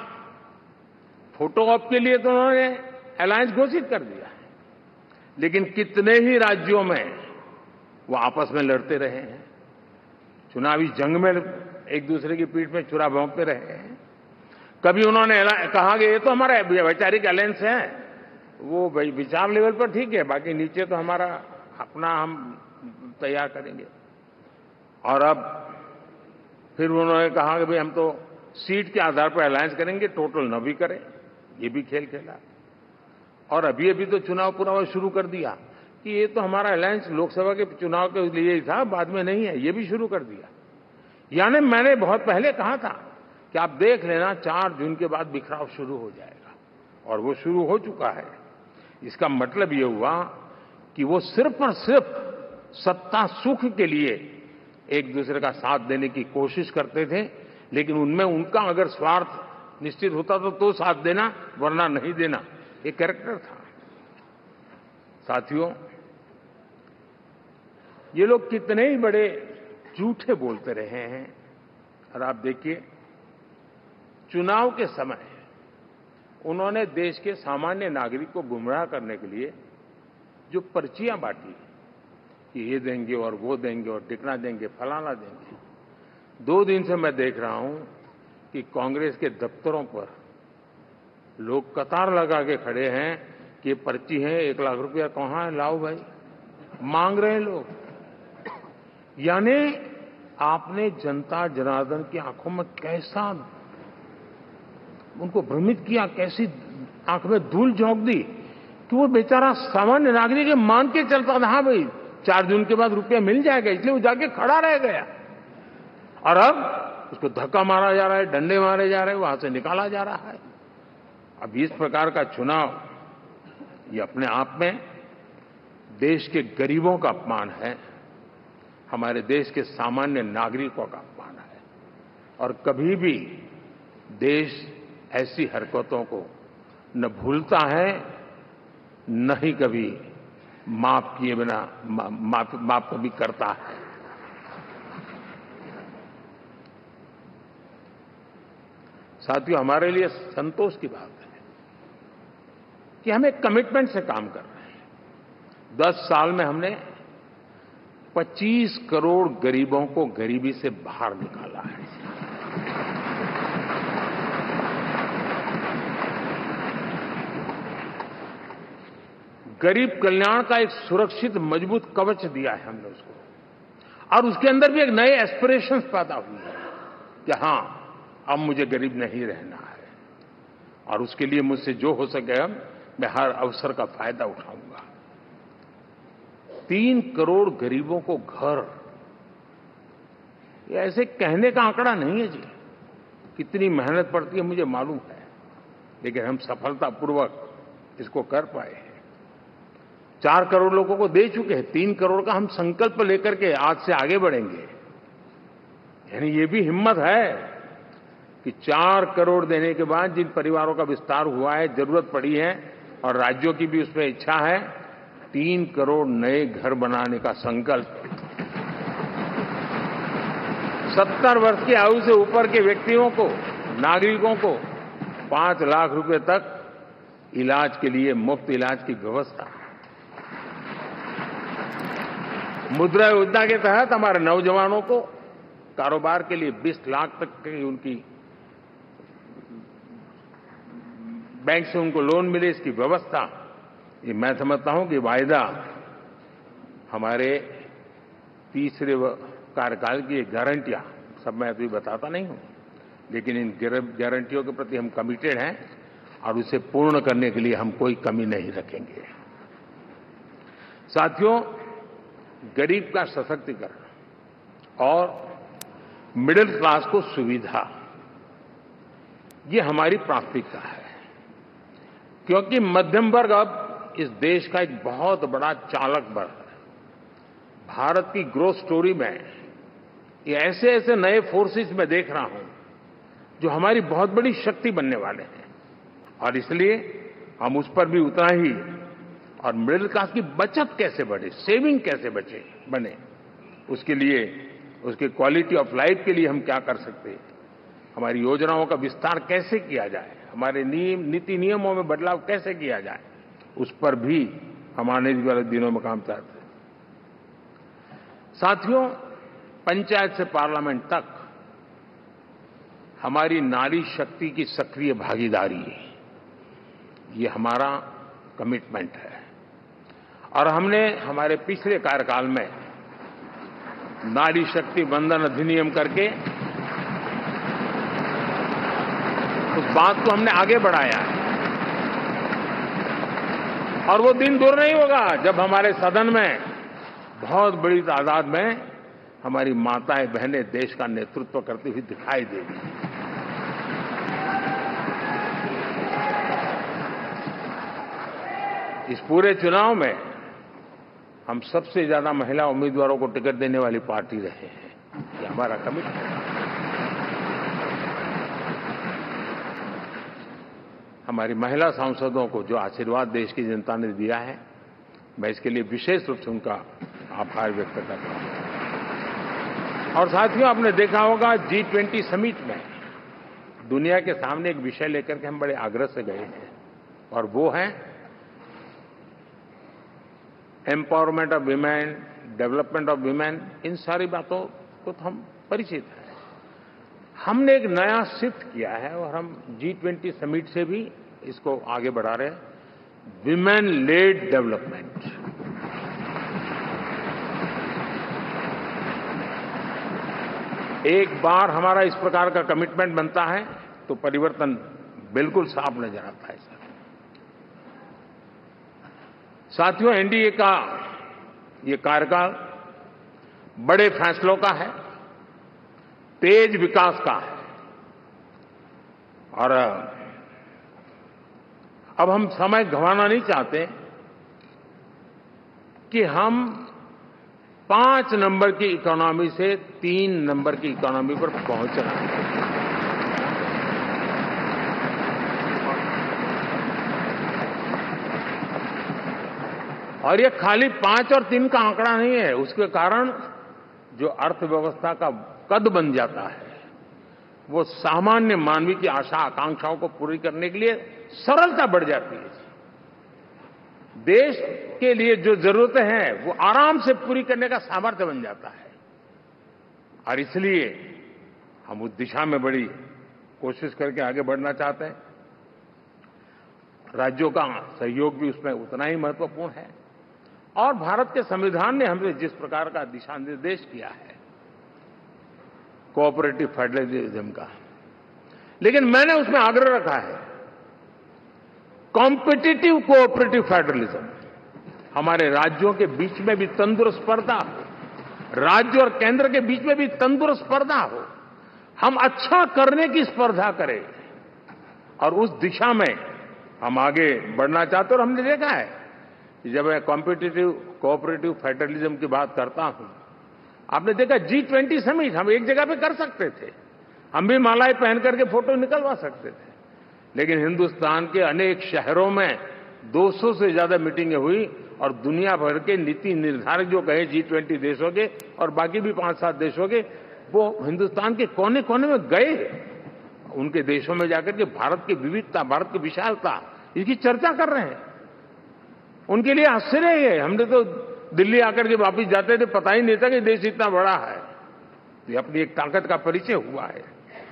फोटो ऑप के लिए तो उन्होंने अलायंस घोषित कर दिया, लेकिन कितने ही राज्यों में वो आपस में लड़ते रहे हैं, चुनावी जंग में एक दूसरे की पीठ में छुरा भोंकते रहे हैं। कभी उन्होंने कहा कि ये तो हमारा वैचारिक अलायंस है, वो विचार लेवल पर ठीक है, बाकी नीचे तो हमारा अपना हम तैयार करेंगे। और अब फिर उन्होंने कहा कि भाई हम तो सीट के आधार पर अलायंस करेंगे, टोटल न भी करें, ये भी खेल खेला। और अभी अभी तो चुनाव पूरा शुरू कर दिया कि ये तो हमारा अलायंस लोकसभा के चुनाव के लिए ही था, बाद में नहीं है, ये भी शुरू कर दिया। यानी मैंने बहुत पहले कहा था कि आप देख लेना चार जून के बाद बिखराव शुरू हो जाएगा, और वो शुरू हो चुका है। इसका मतलब ये हुआ कि वो सिर्फ और सिर्फ सत्ता सुख के लिए एक दूसरे का साथ देने की कोशिश करते थे, लेकिन उनमें उनका अगर स्वार्थ निश्चित होता तो तो साथ देना, वरना नहीं देना, ये कैरेक्टर था। साथियों, ये लोग कितने ही बड़े झूठे बोलते रहे हैं। और आप देखिए, चुनाव के समय उन्होंने देश के सामान्य नागरिक को गुमराह करने के लिए जो पर्चियां बांटी कि ये देंगे और वो देंगे और टिकना देंगे, फलाना देंगे, दो दिन से मैं देख रहा हूं कि कांग्रेस के दफ्तरों पर लोग कतार लगा के खड़े हैं कि ये पर्ची है, एक लाख रुपया कहां है, लाओ भाई, मांग रहे हैं लोग। यानी आपने जनता जनार्दन की आंखों में कैसा उनको भ्रमित किया, कैसी आंख में धूल झोंक दी कि वो बेचारा सामान्य नागरिक मान के चलता था, हाँ भाई चार जून के बाद रुपया मिल जाएगा, इसलिए वो जाके खड़ा रह गया। और अब उसको धक्का मारा जा रहा है, डंडे मारे जा रहे हैं, वहां से निकाला जा रहा है। अब इस प्रकार का चुनाव ये अपने आप में देश के गरीबों का अपमान है, हमारे देश के सामान्य नागरिकों का अपमान है। और कभी भी देश ऐसी हरकतों को न भूलता है, न ही कभी माफ किए बिना माफ माफ कभी करता है। साथियों, हमारे लिए संतोष की बात है कि हम एक कमिटमेंट से काम कर रहे हैं। दस साल में हमने पच्चीस करोड़ गरीबों को गरीबी से बाहर निकाला है। गरीब कल्याण का एक सुरक्षित मजबूत कवच दिया है हमने उसको, और उसके अंदर भी एक नए एस्पिरेशंस पैदा हुए हैं कि हां, अब मुझे गरीब नहीं रहना है, और उसके लिए मुझसे जो हो सके मैं हर अवसर का फायदा उठाऊंगा। तीन करोड़ गरीबों को घर, ये ऐसे कहने का आंकड़ा नहीं है जी, कितनी मेहनत पड़ती है मुझे मालूम है, लेकिन हम सफलतापूर्वक इसको कर पाए हैं। चार करोड़ लोगों को दे चुके हैं, तीन करोड़ का हम संकल्प लेकर के आज से आगे बढ़ेंगे। यानी ये भी हिम्मत है कि चार करोड़ देने के बाद जिन परिवारों का विस्तार हुआ है, जरूरत पड़ी है, और राज्यों की भी उसमें इच्छा है, तीन करोड़ नए घर बनाने का संकल्प। सत्तर वर्ष की आयु से ऊपर के व्यक्तियों को, नागरिकों को पांच लाख रुपए तक इलाज के लिए मुफ्त इलाज की व्यवस्था। मुद्रा योजना के तहत हमारे नौजवानों को कारोबार के लिए बीस लाख तक की उनकी बैंक से उनको लोन मिले, इसकी व्यवस्था। ये मैं समझता हूं कि वायदा हमारे तीसरे कार्यकाल की गारंटियां, सब मैं अभी बताता नहीं हूं, लेकिन इन गारंटियों के प्रति हम कमिटेड हैं और उसे पूर्ण करने के लिए हम कोई कमी नहीं रखेंगे। साथियों, गरीब का सशक्तिकरण और मिडिल क्लास को सुविधा, ये हमारी प्राथमिकता है, क्योंकि मध्यम वर्ग अब इस देश का एक बहुत बड़ा चालक बल है। भारत की ग्रोथ स्टोरी में ये ऐसे ऐसे नए फोर्सेस मैं देख रहा हूं जो हमारी बहुत बड़ी शक्ति बनने वाले हैं, और इसलिए हम उस पर भी उतना ही, और मिडिल क्लास की बचत कैसे बढ़े, सेविंग कैसे बचे बने, उसके लिए, उसकी क्वालिटी ऑफ लाइफ के लिए हम क्या कर सकते हैं, हमारी योजनाओं का विस्तार कैसे किया जाए, हमारे नियम नीति नियमों में बदलाव कैसे किया जाए, उस पर भी हम आने वाले दिनों में काम करते हैं। साथियों, पंचायत से पार्लियामेंट तक हमारी नारी शक्ति की सक्रिय भागीदारी, ये हमारा कमिटमेंट है, और हमने हमारे पिछले कार्यकाल में नारी शक्ति वंदन अधिनियम करके उस बात को हमने आगे बढ़ाया है, और वो दिन दूर नहीं होगा जब हमारे सदन में बहुत बड़ी तादाद में हमारी माताएं बहनें देश का नेतृत्व करती हुई दिखाई देगी। इस पूरे चुनाव में हम सबसे ज्यादा महिला उम्मीदवारों को टिकट देने वाली पार्टी रहे हैं, ये हमारा कमिटमेंट है। हमारी महिला सांसदों को जो आशीर्वाद देश की जनता ने दिया है, मैं इसके लिए विशेष रूप से उनका आभार व्यक्त करता हूं। और साथियों, आपने देखा होगा जी ट्वेंटी समिट में दुनिया के सामने एक विषय लेकर के हम बड़े आग्रह से गए हैं, और वो है empowerment of women, development of women. इन सारी बातों को तो हम परिचित हैं। हमने एक नया शिफ्ट किया है, और हम जी ट्वेंटी समिट से भी इसको आगे बढ़ा रहे हैं, विमेन लेड डेवलपमेंट। एक बार हमारा इस प्रकार का कमिटमेंट बनता है तो परिवर्तन बिल्कुल साफ नजर आता है। साथियों, एनडीए का ये कार्यकाल बड़े फैसलों का है, तेज विकास का है, और अब हम समय गंवाना नहीं चाहते कि हम पांच नंबर की इकोनॉमी से तीन नंबर की इकोनॉमी पर पहुंचना है। और ये खाली पांच और तीन का आंकड़ा नहीं है, उसके कारण जो अर्थव्यवस्था का कद बन जाता है, वो सामान्य मानवीय की आशा आकांक्षाओं को पूरी करने के लिए सरलता बढ़ जाती है। देश के लिए जो जरूरतें हैं वो आराम से पूरी करने का सामर्थ्य बन जाता है, और इसलिए हम उस दिशा में बड़ी कोशिश करके आगे बढ़ना चाहते हैं। राज्यों का सहयोग भी उसमें उतना ही महत्वपूर्ण है, और भारत के संविधान ने हमें जिस प्रकार का दिशा निर्देश किया है कोऑपरेटिव फेडरलिज्म का, लेकिन मैंने उसमें आग्रह रखा है कॉम्पिटिटिव कोऑपरेटिव फेडरलिज्म। हमारे राज्यों के बीच में भी तंदुरुस्त स्पर्धा हो, राज्य और केंद्र के बीच में भी तंदुरुस्त स्पर्धा हो, हम अच्छा करने की स्पर्धा करें, और उस दिशा में हम आगे बढ़ना चाहते हैं। और हमने देखा है कि जब मैं कॉम्पिटिटिव कोऑपरेटिव फेडरलिज्म की बात करता हूं, आपने देखा जी ट्वेंटी समिट हम एक जगह पे कर सकते थे, हम भी मालाएं पहन करके फोटो निकलवा सकते थे, लेकिन हिंदुस्तान के अनेक शहरों में दो सौ से ज्यादा मीटिंगें हुई, और दुनिया भर के नीति निर्धारक जो कहे जी ट्वेंटी देशों के और बाकी भी पांच सात देशों के, वो हिंदुस्तान के कोने कोने में गए, उनके देशों में जाकर के भारत की विविधता, भारत की विशालता, इसकी चर्चा कर रहे हैं। उनके लिए आश्चर्य है, हमने तो दिल्ली आकर के वापिस जाते थे, पता ही नहीं था कि देश इतना बड़ा है। ये अपनी एक ताकत का परिचय हुआ है।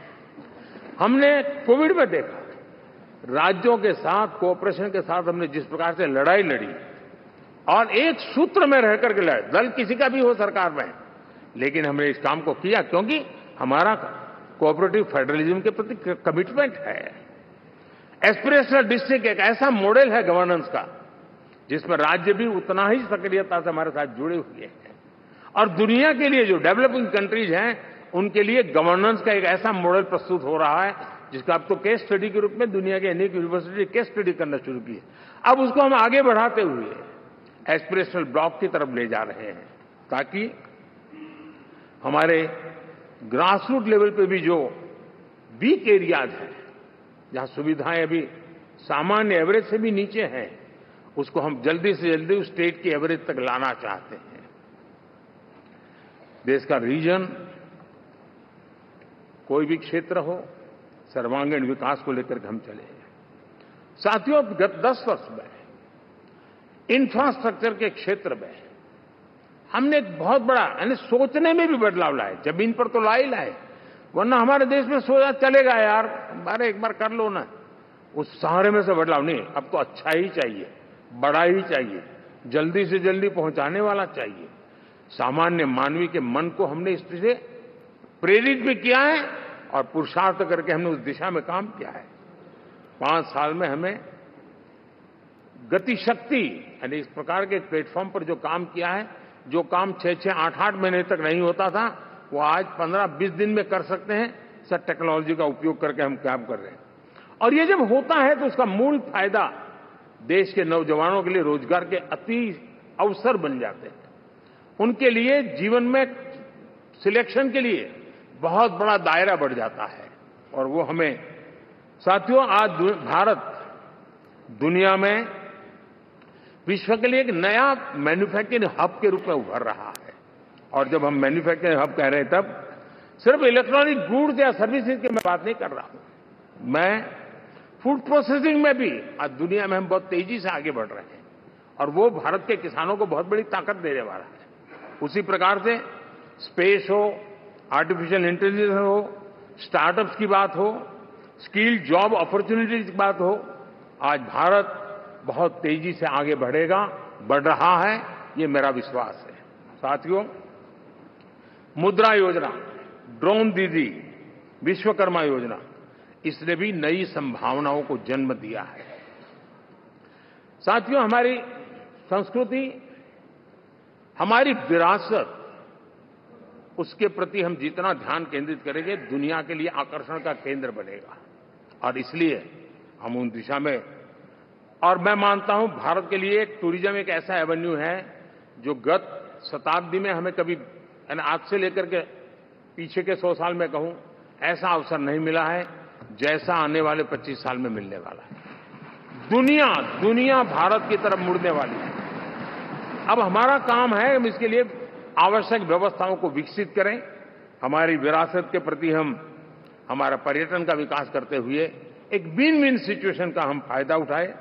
हमने कोविड में देखा, राज्यों के साथ कोऑपरेशन के साथ हमने जिस प्रकार से लड़ाई लड़ी, और एक सूत्र में रह करके लड़े, दल किसी का भी हो सरकार में, लेकिन हमने इस काम को किया क्योंकि हमारा कोऑपरेटिव फेडरलिज्म के प्रति कमिटमेंट है। एस्पिरेशनल डिस्ट्रिक्ट एक ऐसा मॉडल है गवर्नेंस का जिसमें राज्य भी उतना ही सक्रियता से हमारे साथ जुड़े हुए हैं। और दुनिया के लिए जो डेवलपिंग कंट्रीज हैं, उनके लिए गवर्नेंस का एक ऐसा मॉडल प्रस्तुत हो रहा है जिसका अब तो केस स्टडी के रूप में दुनिया के अनेक यूनिवर्सिटी केस स्टडी करना शुरू की है। अब उसको हम आगे बढ़ाते हुए एस्पिरेशनल ब्लॉक की तरफ ले जा रहे हैं, ताकि हमारे ग्रासरूट लेवल पे भी जो वीक एरियाज हैं, जहां सुविधाएं अभी सामान्य एवरेज से भी नीचे हैं, उसको हम जल्दी से जल्दी उस स्टेट की एवरेज तक लाना चाहते हैं। देश का रीजन, कोई भी क्षेत्र हो, सर्वांगीण विकास को लेकर के हम चले हैं। साथियों, गत दस वर्ष में इंफ्रास्ट्रक्चर के क्षेत्र में हमने एक बहुत बड़ा, यानी सोचने में भी बदलाव लाए। जमीन पर तो लाए लाए, वरना हमारे देश में सोचा चलेगा यार, बारे एक बार कर लो ना, उस सारे में से बदलाव नहीं। अब तो अच्छा ही चाहिए, बड़ा ही चाहिए, जल्दी से जल्दी पहुंचाने वाला चाहिए। सामान्य मानवी के मन को हमने इस तरह से प्रेरित भी किया है और पुरुषार्थ करके हमने उस दिशा में काम किया है। पांच साल में हमें गति शक्ति, यानी इस प्रकार के प्लेटफॉर्म पर जो काम किया है, जो काम छह छह आठ आठ महीने तक नहीं होता था, वो आज पंद्रह बीस दिन में कर सकते हैं। सर, टेक्नोलॉजी का उपयोग करके हम काम कर रहे हैं। और ये जब होता है तो उसका मूल फायदा देश के नौजवानों के लिए रोजगार के अति अवसर बन जाते हैं। उनके लिए जीवन में सिलेक्शन के लिए बहुत बड़ा दायरा बढ़ जाता है। और वो हमें, साथियों, आज भारत दुनिया में विश्व के लिए एक नया मैन्युफैक्चरिंग हब के रूप में उभर रहा है। और जब हम मैन्युफैक्चरिंग हब कह रहे हैं, तब सिर्फ इलेक्ट्रॉनिक गुड्स या सर्विसेज की मैं बात नहीं कर रहा हूं। मैं फूड प्रोसेसिंग में भी आज दुनिया में हम बहुत तेजी से आगे बढ़ रहे हैं, और वो भारत के किसानों को बहुत बड़ी ताकत देने वाला है। उसी प्रकार से स्पेस हो, आर्टिफिशियल इंटेलिजेंस हो, स्टार्टअप्स की बात हो, स्किल जॉब अपॉर्चुनिटीज की बात हो, आज भारत बहुत तेजी से आगे बढ़ेगा, बढ़ रहा है, ये मेरा विश्वास है। साथियों, मुद्रा योजना, ड्रोन दीदी, विश्वकर्मा योजना, इसने भी नई संभावनाओं को जन्म दिया है। साथियों, हमारी संस्कृति, हमारी विरासत, उसके प्रति हम जितना ध्यान केंद्रित करेंगे, दुनिया के लिए आकर्षण का केंद्र बनेगा। और इसलिए हम उन दिशा में, और मैं मानता हूं भारत के लिए टूरिज्म एक ऐसा एवेन्यू है जो गत शताब्दी में हमें कभी, यानी आज से लेकर के पीछे के सौ साल में कहूं, ऐसा अवसर नहीं मिला है जैसा आने वाले पच्चीस साल में मिलने वाला है। दुनिया दुनिया भारत की तरफ मुड़ने वाली है। अब हमारा काम है हम इसके लिए आवश्यक व्यवस्थाओं को विकसित करें। हमारी विरासत के प्रति हम हमारा पर्यटन का विकास करते हुए एक विन विन सिचुएशन का हम फायदा उठाएं,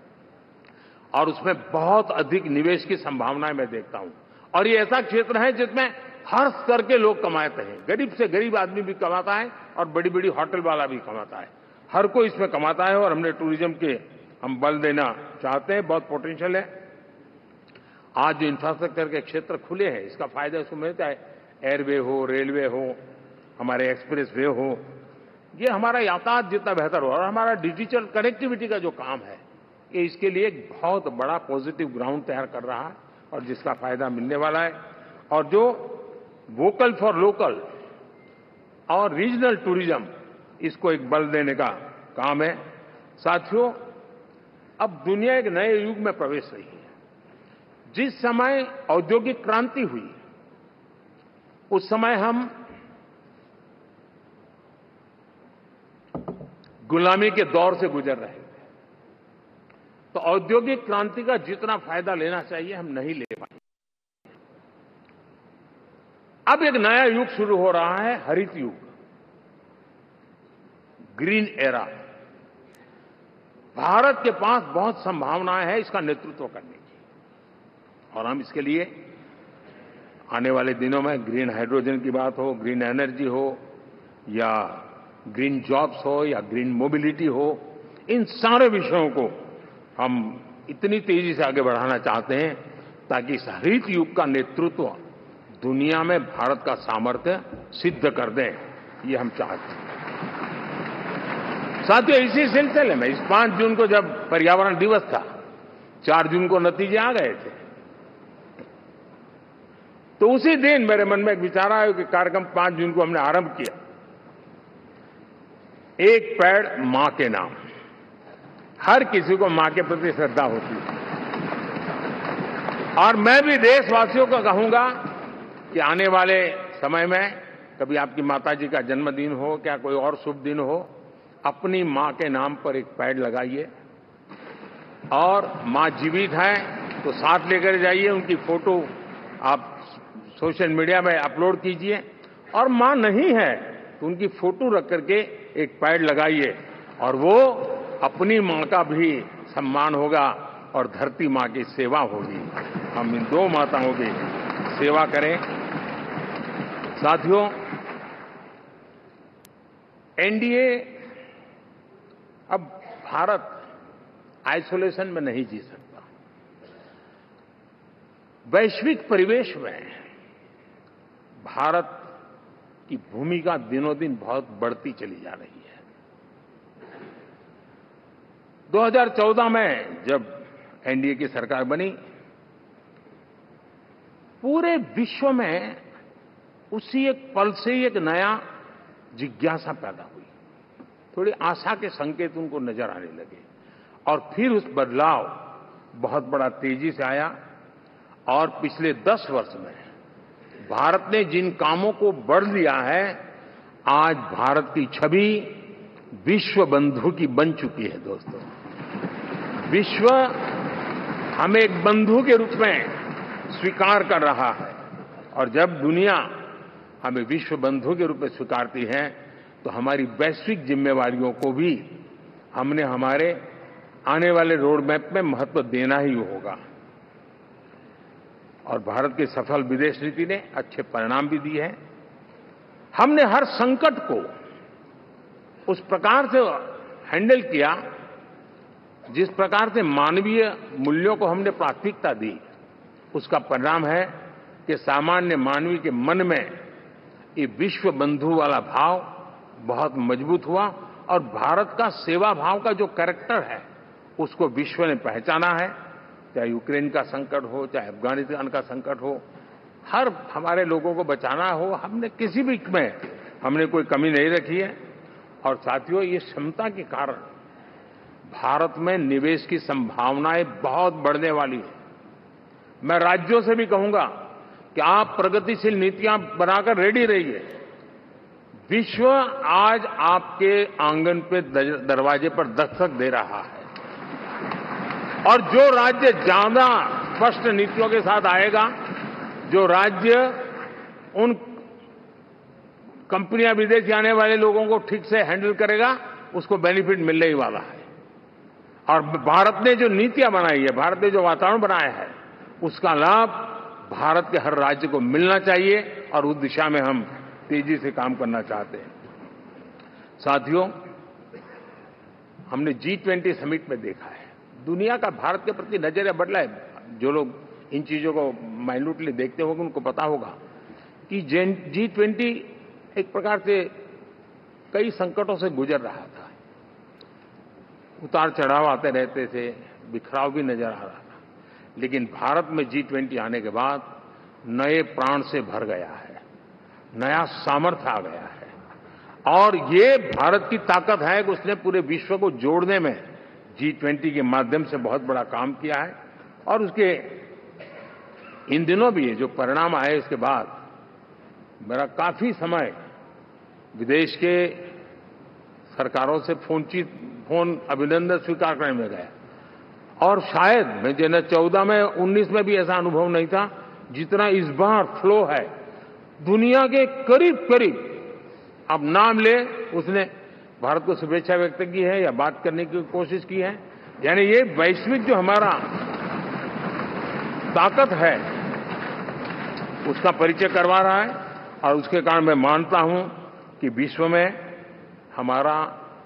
और उसमें बहुत अधिक निवेश की संभावनाएं मैं देखता हूं। और ये ऐसा क्षेत्र है जिसमें हर स्तर के लोग कमाते हैं। गरीब से गरीब आदमी भी कमाता है और बड़ी बड़ी होटल वाला भी कमाता है। हर कोई इसमें कमाता है, और हमने टूरिज्म के हम बल देना चाहते हैं। बहुत पोटेंशियल है। आज जो इंफ्रास्ट्रक्चर के क्षेत्र खुले हैं, इसका फायदा इसको मिलता है। एयरवे हो, रेलवे हो, हमारे एक्सप्रेस वे हो, ये हमारा यातायात जितना बेहतर हो, और हमारा डिजिटल कनेक्टिविटी का जो काम है, ये इसके लिए एक बहुत बड़ा पॉजिटिव ग्राउंड तैयार कर रहा है, और जिसका फायदा मिलने वाला है। और जो वोकल फॉर लोकल और रीजनल टूरिज्म, इसको एक बल देने का काम है। साथियों, अब दुनिया एक नए युग में प्रवेश रही है। जिस समय औद्योगिक क्रांति हुई, उस समय हम गुलामी के दौर से गुजर रहे थे। तो औद्योगिक क्रांति का जितना फायदा लेना चाहिए हम नहीं ले पाए। अब एक नया युग शुरू हो रहा है, हरित युग, ग्रीन एरा। भारत के पास बहुत संभावनाएं हैं इसका नेतृत्व करने की, और हम इसके लिए आने वाले दिनों में ग्रीन हाइड्रोजन की बात हो, ग्रीन एनर्जी हो, या ग्रीन जॉब्स हो, या ग्रीन मोबिलिटी हो, इन सारे विषयों को हम इतनी तेजी से आगे बढ़ाना चाहते हैं ताकि इस हरित युग का नेतृत्व दुनिया में भारत का सामर्थ्य सिद्ध कर दें, ये हम चाहते हैं। साथियों, इसी सिलसिले में इस पांच जून को जब पर्यावरण दिवस था, चार जून को नतीजे आ गए थे। तो उसी दिन मेरे मन में एक विचार आया कि कार्यक्रम पांच जून को हमने आरंभ किया, एक पेड़ मां के नाम। हर किसी को मां के प्रति श्रद्धा होती है, और मैं भी देशवासियों को कहूंगा कि आने वाले समय में कभी आपकी माताजी का जन्मदिन हो, क्या कोई और शुभ दिन हो, अपनी मां के नाम पर एक पेड़ लगाइए, और मां जीवित है तो साथ लेकर जाइए, उनकी फोटो आप सोशल मीडिया में अपलोड कीजिए, और मां नहीं है तो उनकी फोटो रख करके एक पेड़ लगाइए, और वो अपनी मां का भी सम्मान होगा और धरती मां की सेवा होगी। हम इन दो माताओं की सेवा करें। साथियों, एनडीए अब भारत आइसोलेशन में नहीं जी सकता। वैश्विक परिवेश में भारत की भूमिका दिनों दिन बहुत बढ़ती चली जा रही है। दो हज़ार चौदह में जब एनडीए की सरकार बनी, पूरे विश्व में उसी एक पल से ही एक नया जिज्ञासा पैदा हुई, थोड़ी आशा के संकेत उनको नजर आने लगे, और फिर उस बदलाव बहुत बड़ा तेजी से आया। और पिछले दस वर्ष में भारत ने जिन कामों को बढ़ लिया है, आज भारत की छवि विश्व बंधु की बन चुकी है। दोस्तों, विश्व हमें एक बंधु के रूप में स्वीकार कर रहा है, और जब दुनिया हमें विश्व बंधु के रूप में स्वीकारती है तो हमारी वैश्विक जिम्मेवारियों को भी हमने हमारे आने वाले रोड मैप में महत्व देना ही होगा। और भारत की सफल विदेश नीति ने अच्छे परिणाम भी दिए हैं। हमने हर संकट को उस प्रकार से हैंडल किया जिस प्रकार से मानवीय मूल्यों को हमने प्राथमिकता दी, उसका परिणाम है कि सामान्य मानवी के मन में ये विश्व बंधु वाला भाव बहुत मजबूत हुआ, और भारत का सेवा भाव का जो कैरेक्टर है उसको विश्व ने पहचाना है। चाहे यूक्रेन का संकट हो, चाहे अफगानिस्तान का संकट हो, हर हमारे लोगों को बचाना हो, हमने किसी भी में हमने कोई कमी नहीं रखी है। और साथियों, ये क्षमता के कारण भारत में निवेश की संभावनाएं बहुत बढ़ने वाली है। मैं राज्यों से भी कहूंगा कि आप प्रगतिशील नीतियां बनाकर रेडी रहिए। विश्व आज आपके आंगन पे दरवाजे पर दस्तक दे रहा है, और जो राज्य ज्यादा स्पष्ट नीतियों के साथ आएगा, जो राज्य उन कंपनियां विदेश जाने वाले लोगों को ठीक से हैंडल करेगा, उसको बेनिफिट मिलने ही वाला है। और भारत ने जो नीतियां बनाई है, भारत ने जो वातावरण बनाया है, उसका लाभ भारत के हर राज्य को मिलना चाहिए, और उस दिशा में हम तेजी से काम करना चाहते हैं। साथियों, हमने जी ट्वेंटी समिट में देखा है, दुनिया का भारत के प्रति नजरिया बदला है। जो लोग इन चीजों को माइन्यूटली देखते होंगे उनको पता होगा कि जी ट्वेंटी एक प्रकार से कई संकटों से गुजर रहा था। उतार चढ़ाव आते रहते थे, बिखराव भी नजर आ रहा था, लेकिन भारत में जी ट्वेंटी आने के बाद नए प्राण से भर गया है, नया सामर्थ्य आ गया है। और ये भारत की ताकत है कि उसने पूरे विश्व को जोड़ने में जी ट्वेंटी के माध्यम से बहुत बड़ा काम किया है। और उसके इन दिनों भी जो परिणाम आए इसके बाद मेरा काफी समय विदेश के सरकारों से फोन चीत फोन अभिनंदन स्वीकार करने में गया, और शायद मैं जो चौदह में उन्नीस में भी ऐसा अनुभव नहीं था जितना इस बार फ्लो है। दुनिया के करीब करीब, अब नाम ले, उसने भारत को शुभेच्छा व्यक्त की है या बात करने की कोशिश की है। यानी ये वैश्विक जो हमारा ताकत है उसका परिचय करवा रहा है, और उसके कारण मैं मानता हूं कि विश्व में हमारा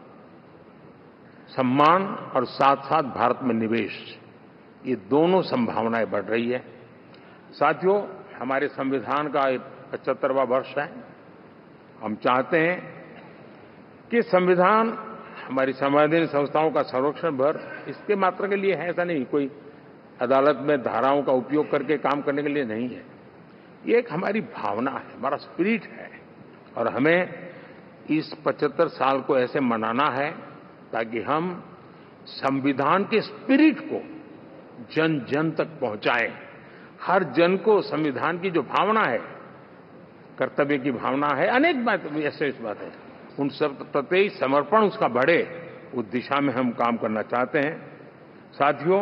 सम्मान और साथ साथ भारत में निवेश, ये दोनों संभावनाएं बढ़ रही है। साथियों, हमारे संविधान का पचहत्तरवां वर्ष है। हम चाहते हैं कि संविधान हमारी संवैधानिक संस्थाओं का संरक्षण भर इसके मात्र के लिए है, ऐसा नहीं। कोई अदालत में धाराओं का उपयोग करके काम करने के लिए नहीं है। ये एक हमारी भावना है, हमारा स्पिरिट है, और हमें इस पचहत्तर साल को ऐसे मनाना है ताकि हम संविधान के स्पिरिट को जन जन तक पहुंचाएं। हर जन को संविधान की जो भावना है, कर्तव्य की भावना है, अनेक बात ऐसे इस बात है, उन सब प्रति समर्पण उसका बढ़े, उस दिशा में हम काम करना चाहते हैं। साथियों,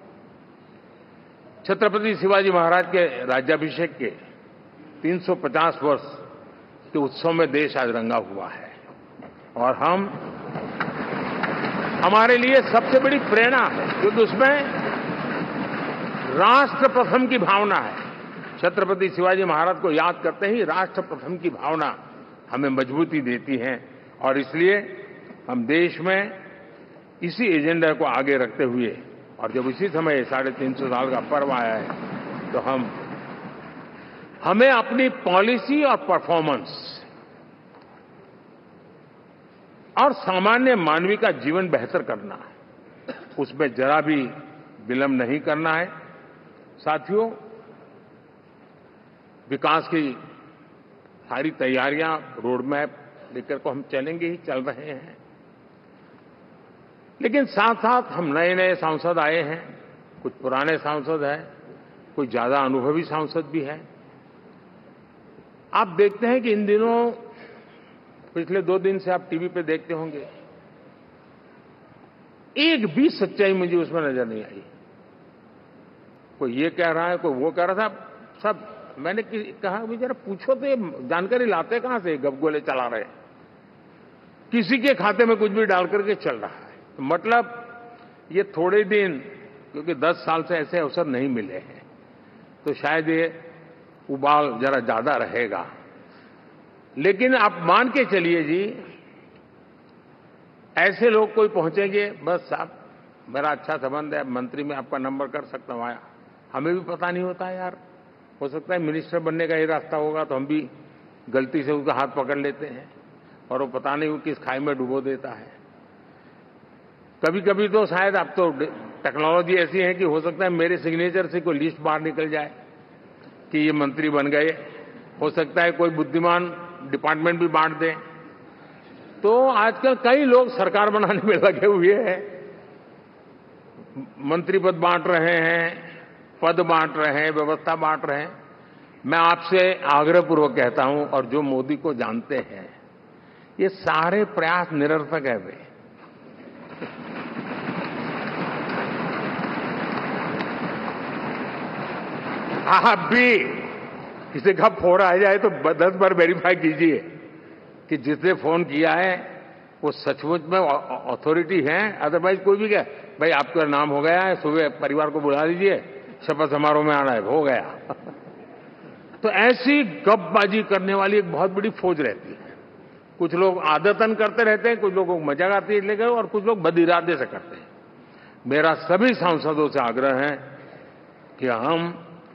छत्रपति शिवाजी महाराज के राज्याभिषेक के तीन सौ पचास वर्ष के उत्सव में देश आज रंगा हुआ है, और हम हमारे लिए सबसे बड़ी प्रेरणा है, क्योंकि उसमें राष्ट्र प्रथम की भावना है। छत्रपति शिवाजी महाराज को याद करते ही राष्ट्र प्रथम की भावना हमें मजबूती देती है, और इसलिए हम देश में इसी एजेंडा को आगे रखते हुए, और जब इसी समय साढ़े तीन सौ साल का पर्व आया है, तो हम हमें अपनी पॉलिसी और परफॉर्मेंस और सामान्य मानवीय का जीवन बेहतर करना है, उसमें जरा भी विलंब नहीं करना है। साथियों, विकास की सारी तैयारियां, रोड मैप लेकर को हम चलेंगे ही, चल रहे हैं, लेकिन साथ साथ हम नए नए सांसद आए हैं, कुछ पुराने सांसद हैं, कुछ ज्यादा अनुभवी सांसद भी हैं। आप देखते हैं कि इन दिनों, पिछले दो दिन से आप टीवी पे देखते होंगे, एक भी सच्चाई मुझे उसमें नजर नहीं आई। कोई ये कह रहा है, कोई वो कह रहा था, सब मैंने कहा भी जरा पूछो तो ये जानकारी लाते कहां से, गपगोले चला रहे, किसी के खाते में कुछ भी डाल करके चल रहा है। तो मतलब ये थोड़े दिन, क्योंकि दस साल से ऐसे अवसर नहीं मिले हैं, तो शायद ये उबाल जरा ज्यादा रहेगा। लेकिन आप मान के चलिए जी, ऐसे लोग कोई पहुंचेंगे, बस साहब मेरा अच्छा संबंध है, मंत्री में आपका नंबर कर सकता हूं, आया, हमें भी पता नहीं होता यार, हो सकता है मिनिस्टर बनने का ही रास्ता होगा, तो हम भी गलती से उसका हाथ पकड़ लेते हैं, और वो पता नहीं वो किस खाई में डुबो देता है। कभी कभी तो शायद अब तो टेक्नोलॉजी ऐसी है कि हो सकता है मेरे सिग्नेचर से कोई लिस्ट बाहर निकल जाए कि ये मंत्री बन गए, हो सकता है कोई बुद्धिमान डिपार्टमेंट भी बांट दे। तो आजकल कई लोग सरकार बनाने में लगे हुए हैं, मंत्री पद बांट रहे हैं, पद बांट रहे हैं, व्यवस्था बांट रहे हैं। मैं आपसे आग्रहपूर्वक कहता हूं, और जो मोदी को जानते हैं, ये सारे प्रयास निरर्थक है। वे आप भी किसी का फोन आ जाए तो दस बार वेरीफाई कीजिए कि जिसने फोन किया है वो सचमुच में अथॉरिटी है। अदरवाइज कोई भी कहे भाई आपका नाम हो गया है, सुबह परिवार को बुला लीजिए, शपथ समारोह में आना है, हो गया। तो ऐसी गपबाजी करने वाली एक बहुत बड़ी फौज रहती है। कुछ लोग आदतन करते रहते हैं, कुछ लोगों को मजाक आती है लेकर, और कुछ लोग बदइरादे से करते हैं। मेरा सभी सांसदों से आग्रह है कि हम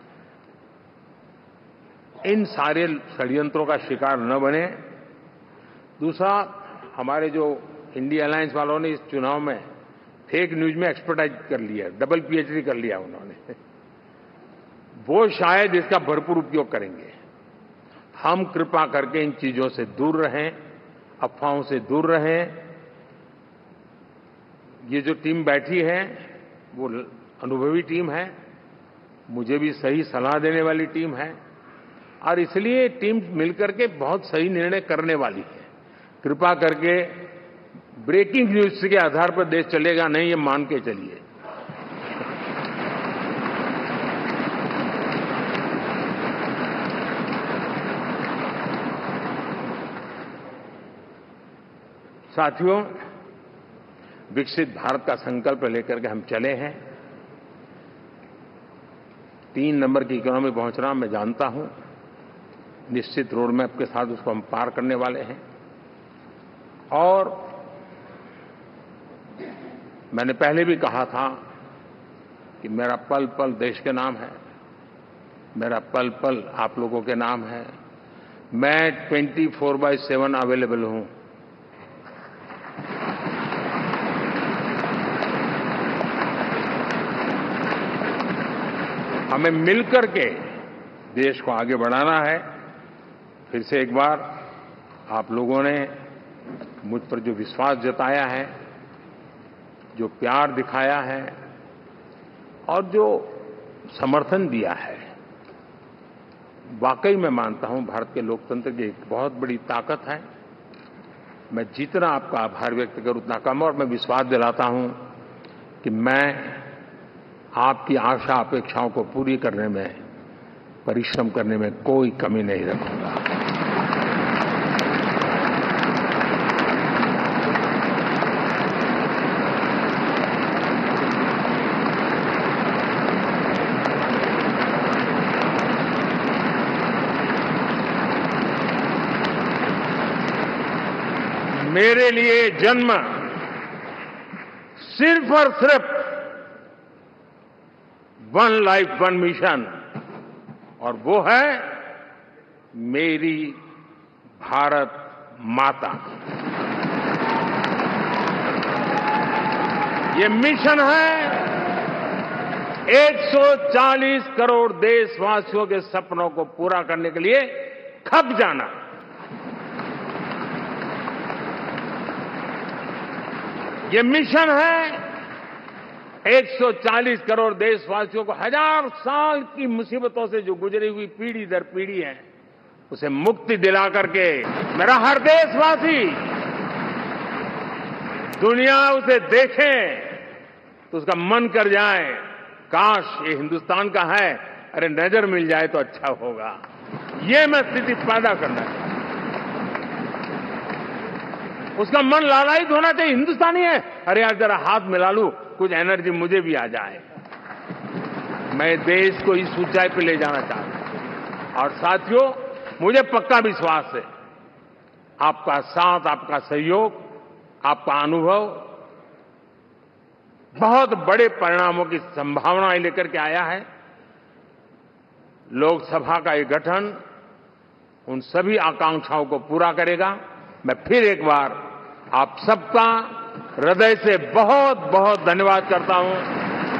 इन सारे षड्यंत्रों का शिकार न बने। दूसरा, हमारे जो इंडिया अलायंस वालों ने इस चुनाव में फेक न्यूज में एक्सपर्टाइज कर लिया, डबल पीएचडी कर लिया उन्होंने, वो शायद इसका भरपूर उपयोग करेंगे। हम कृपा करके इन चीजों से दूर रहें, अफवाहों से दूर रहें। ये जो टीम बैठी है वो अनुभवी टीम है, मुझे भी सही सलाह देने वाली टीम है, और इसलिए टीम मिलकर के बहुत सही निर्णय करने वाली है। कृपा करके ब्रेकिंग न्यूज के आधार पर देश चलेगा नहीं, ये मान के चलिए। साथियों, विकसित भारत का संकल्प लेकर के हम चले हैं। तीन नंबर की इकोनॉमी पहुंचना मैं जानता हूं, निश्चित रोड मैप के साथ उसको हम पार करने वाले हैं। और मैंने पहले भी कहा था कि मेरा पल पल देश के नाम है, मेरा पल पल आप लोगों के नाम है। मैं twenty four by seven available हूं। हमें मिलकर के देश को आगे बढ़ाना है। फिर से एक बार आप लोगों ने मुझ पर जो विश्वास जताया है, जो प्यार दिखाया है और जो समर्थन दिया है, वाकई मैं मानता हूं भारत के लोकतंत्र की एक बहुत बड़ी ताकत है। मैं जितना आपका आभार व्यक्त करूं उतना कम, और मैं विश्वास दिलाता हूं कि मैं आपकी आशा अपेक्षाओं को पूरी करने में, परिश्रम करने में कोई कमी नहीं रखूंगा। मेरे लिए जन्म सिर्फ और सिर्फ वन लाइफ वन मिशन, और वो है मेरी भारत माता। ये मिशन है एक सौ चालीस करोड़ देशवासियों के सपनों को पूरा करने के लिए खप जाना। ये मिशन है एक सौ चालीस करोड़ देशवासियों को हजार साल की मुसीबतों से जो गुजरी हुई पीढ़ी दर पीढ़ी है, उसे मुक्ति दिला करके मेरा हर देशवासी दुनिया उसे देखे तो उसका मन कर जाए, काश ये हिंदुस्तान का है, अरे नजर मिल जाए तो अच्छा होगा। ये मैं स्थिति पैदा करना चाहता हूं। उसका मन लालायित होना चाहिए, हिंदुस्तानी है, अरे यार जरा हाथ मिला लूं, कुछ एनर्जी मुझे भी आ जाए। मैं देश को इस ऊंचाई पे ले जाना चाहता हूं। और साथियों, मुझे पक्का विश्वास है आपका साथ, आपका सहयोग, आपका अनुभव बहुत बड़े परिणामों की संभावनाएं लेकर के आया है। लोकसभा का ये गठन उन सभी आकांक्षाओं को पूरा करेगा। मैं फिर एक बार आप सबका हृदय से बहुत बहुत धन्यवाद करता हूं।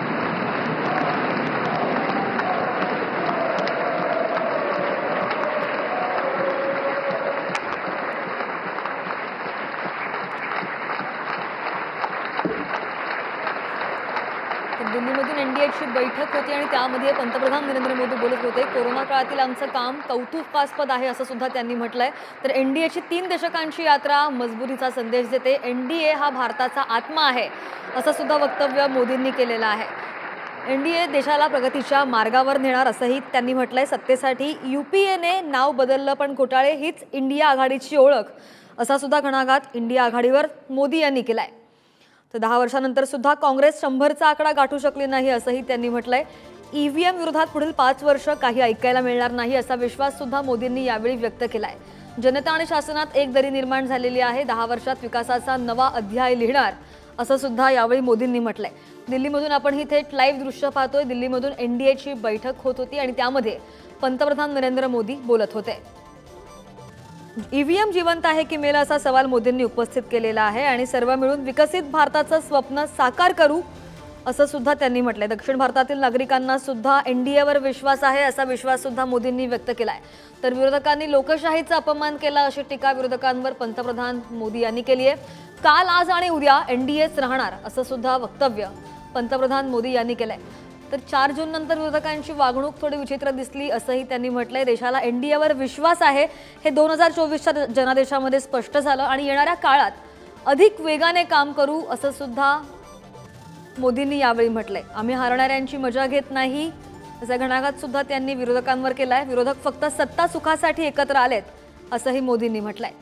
दिल्लीमधून एनडीएची बैठक होती आणि त्यामध्ये पंतप्रधान नरेंद्र मोदी बोलत होते। कोरोना काळातील आमचं काम कौतुकास्पद आहे असं सुद्धा त्यांनी म्हटलंय। तर एनडीएची तीन दशकांची यात्रा मजबुरीचा संदेश देते। एनडीए हा भारताचा आत्मा आहे असं सुद्धा वक्तव्य मोदींनी केलेलं आहे। एनडीए देशाला प्रगतीच्या मार्गावर नेणार असंही त्यांनी म्हटलंय। सत्तेसाठी यूपीएने नाव बदललं पण घोटाळे हीच इंडिया आघाडीची ओळख असा सुद्धा घणाघात इंडिया आघाडीवर मोदी यांनी केलाय। तर दहा वर्षांनंतर सुद्धा काँग्रेस शंभरचा आकडा गाठू शकली नाही असंही त्यांनी म्हटलंय। ईव्हीएम विरोधात पुढील पाच वर्ष काही ऐकायला मिळणार नाही असा विश्वास सुद्धा मोदींनी यावेळी व्यक्त केलाय। जनता आणि शासनात एक दरी निर्माण झालेली आहे। दहा वर्षात विकासाचा नवा अध्याय लिहिणार असं सुद्धा यावेळी मोदींनी म्हटलंय। दिल्लीमधून आपण ही थेट लाईव्ह दृश्य पाहतोय। दिल्लीमधून एनडीएची बैठक होत होती आणि त्यामध्ये पंतप्रधान नरेंद्र मोदी बोलत होते। ईव्हीएम जिवंत आहे की मेला असा सवाल मोदींनी उपस्थित केलेला आहे आणि सर्व मिळून विकसित भारताचं स्वप्न साकार करू असं सुद्धा त्यांनी म्हटलंय। दक्षिण भारतातील नागरिकांना सुद्धा एनडीएवर विश्वास आहे असा विश्वास सुद्धा मोदींनी व्यक्त केलाय। तर विरोधकांनी लोकशाहीचा अपमान केला अशी टीका विरोधकांवर पंतप्रधान मोदी यांनी केली आहे। काल, आज आणि उद्या एनडीएच राहणार असं सुद्धा वक्तव्य पंतप्रधान मोदी यांनी केलंय। तर चार जून नंतर विरोधकांची वागणूक थोडी विचित्र दिसली असंही त्यांनी म्हटलंय। देशाला एनडीएवर विश्वास आहे हे दोन हजार चोवीसच्या जनादेशामध्ये स्पष्ट झालं आणि येणाऱ्या काळात अधिक वेगाने काम करू असं सुद्धा मोदींनी यावेळी म्हटलंय। आम्ही हारणाऱ्यांची मजा घेत नाही असा घणाघात सुद्धा त्यांनी विरोधकांवर केलाय। विरोधक फक्त सत्ता सुखासाठी एकत्र आलेत असंही मोदींनी म्हटलंय।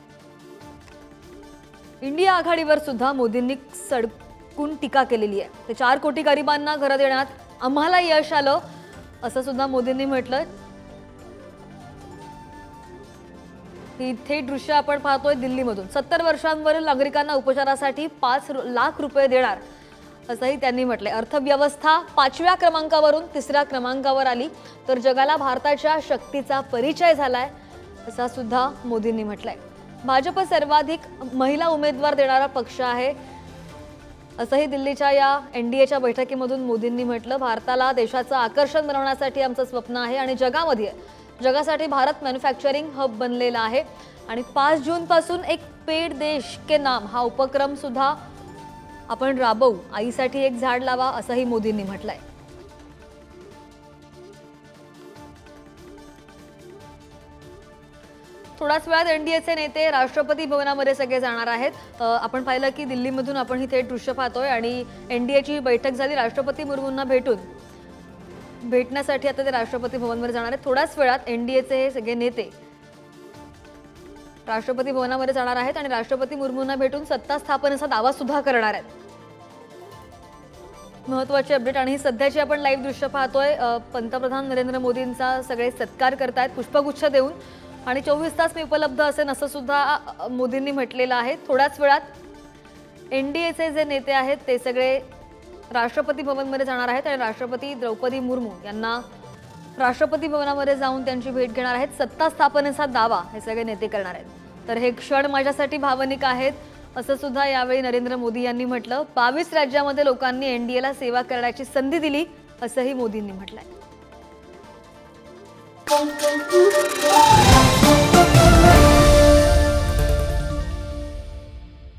इंडिया आघाडीवर सुद्धा मोदींनी सडकून टीका केलेली आहे। ते चार कोटी गरिबांना घरं देण्यात आम्हाला यश आलं असं सुद्धा मोदींनी म्हटलं। ही थेट दृश्य आपण पाहतोय दिल्लीमधून। सत्तर वर्षांवरील नागरिकांना उपचारासाठी पाच लाख रुपये देणार असंही त्यांनी म्हटलंय। अर्थव्यवस्था पाचव्या क्रमांकावरून तिसऱ्या क्रमांकावर आली तर जगाला भारताच्या शक्तीचा परिचय झालाय असा सुद्धा मोदींनी म्हटलंय। भाजप सर्वाधिक महिला उमेदवार देणारा पक्ष आहे असंही दिल्लीच्या या एनडीएच्या बैठकीमधून मोदींनी म्हटलं. भारताला देशाचं आकर्षण बनवण्यासाठी आमचं स्वप्न आहे आणि जगामध्ये जगासाठी भारत मॅन्युफॅक्चरिंग हब बनलेला आहे आणि पाच जून पासून एक पेड देश के नाम हा उपक्रम सुद्धा आपण राबवू. आईसाठी एक झाड लावा असंही मोदींनी म्हटलंय. थोड्याच वेळात एनडीएचे नेते राष्ट्रपती भवनामध्ये सगळे जाणार आहेत. आपण पाहिलं की दिल्लीमधून आपण ही थेट दृश्य पाहतोय आणि एनडीएची बैठक झाली. राष्ट्रपती मुर्मूंना भेटून भेटण्यासाठी आता ते राष्ट्रपती भवनवर जाणार आहेत. थोड्याच वेळात एनडीएचे हे सगळे नेते राष्ट्रपती भवनामध्ये जाणार आहेत आणि राष्ट्रपती मुर्मूंना भेटून सत्ता स्थापनेचा दावा सुद्धा करणार आहेत. महत्त्वाची अपडेट आणि ही सध्याची आपण लाईव्ह दृश्य पाहतोय. पंतप्रधान नरेंद्र मोदींचा सगळे सत्कार करतायत पुष्पगुच्छ देऊन आणि चोवीस तास मी उपलब्ध असेन असं सुद्धा मोदींनी म्हटलेलं आहे. थोड्याच वेळात एनडीएचे जे नेते आहेत ते सगळे राष्ट्रपती भवनमध्ये जाणार आहेत आणि राष्ट्रपती द्रौपदी मुर्मू यांना राष्ट्रपती भवनामध्ये जाऊन त्यांची भेट घेणार आहेत. सत्ता स्थापनेचा दावा हे सगळे नेते करणार आहेत. तर हे क्षण माझ्यासाठी भावनिक आहेत असं सुद्धा यावेळी नरेंद्र मोदी यांनी म्हटलं. बावीस राज्यामध्ये लोकांनी एनडीएला सेवा करण्याची संधी दिली असंही मोदींनी म्हटलंय.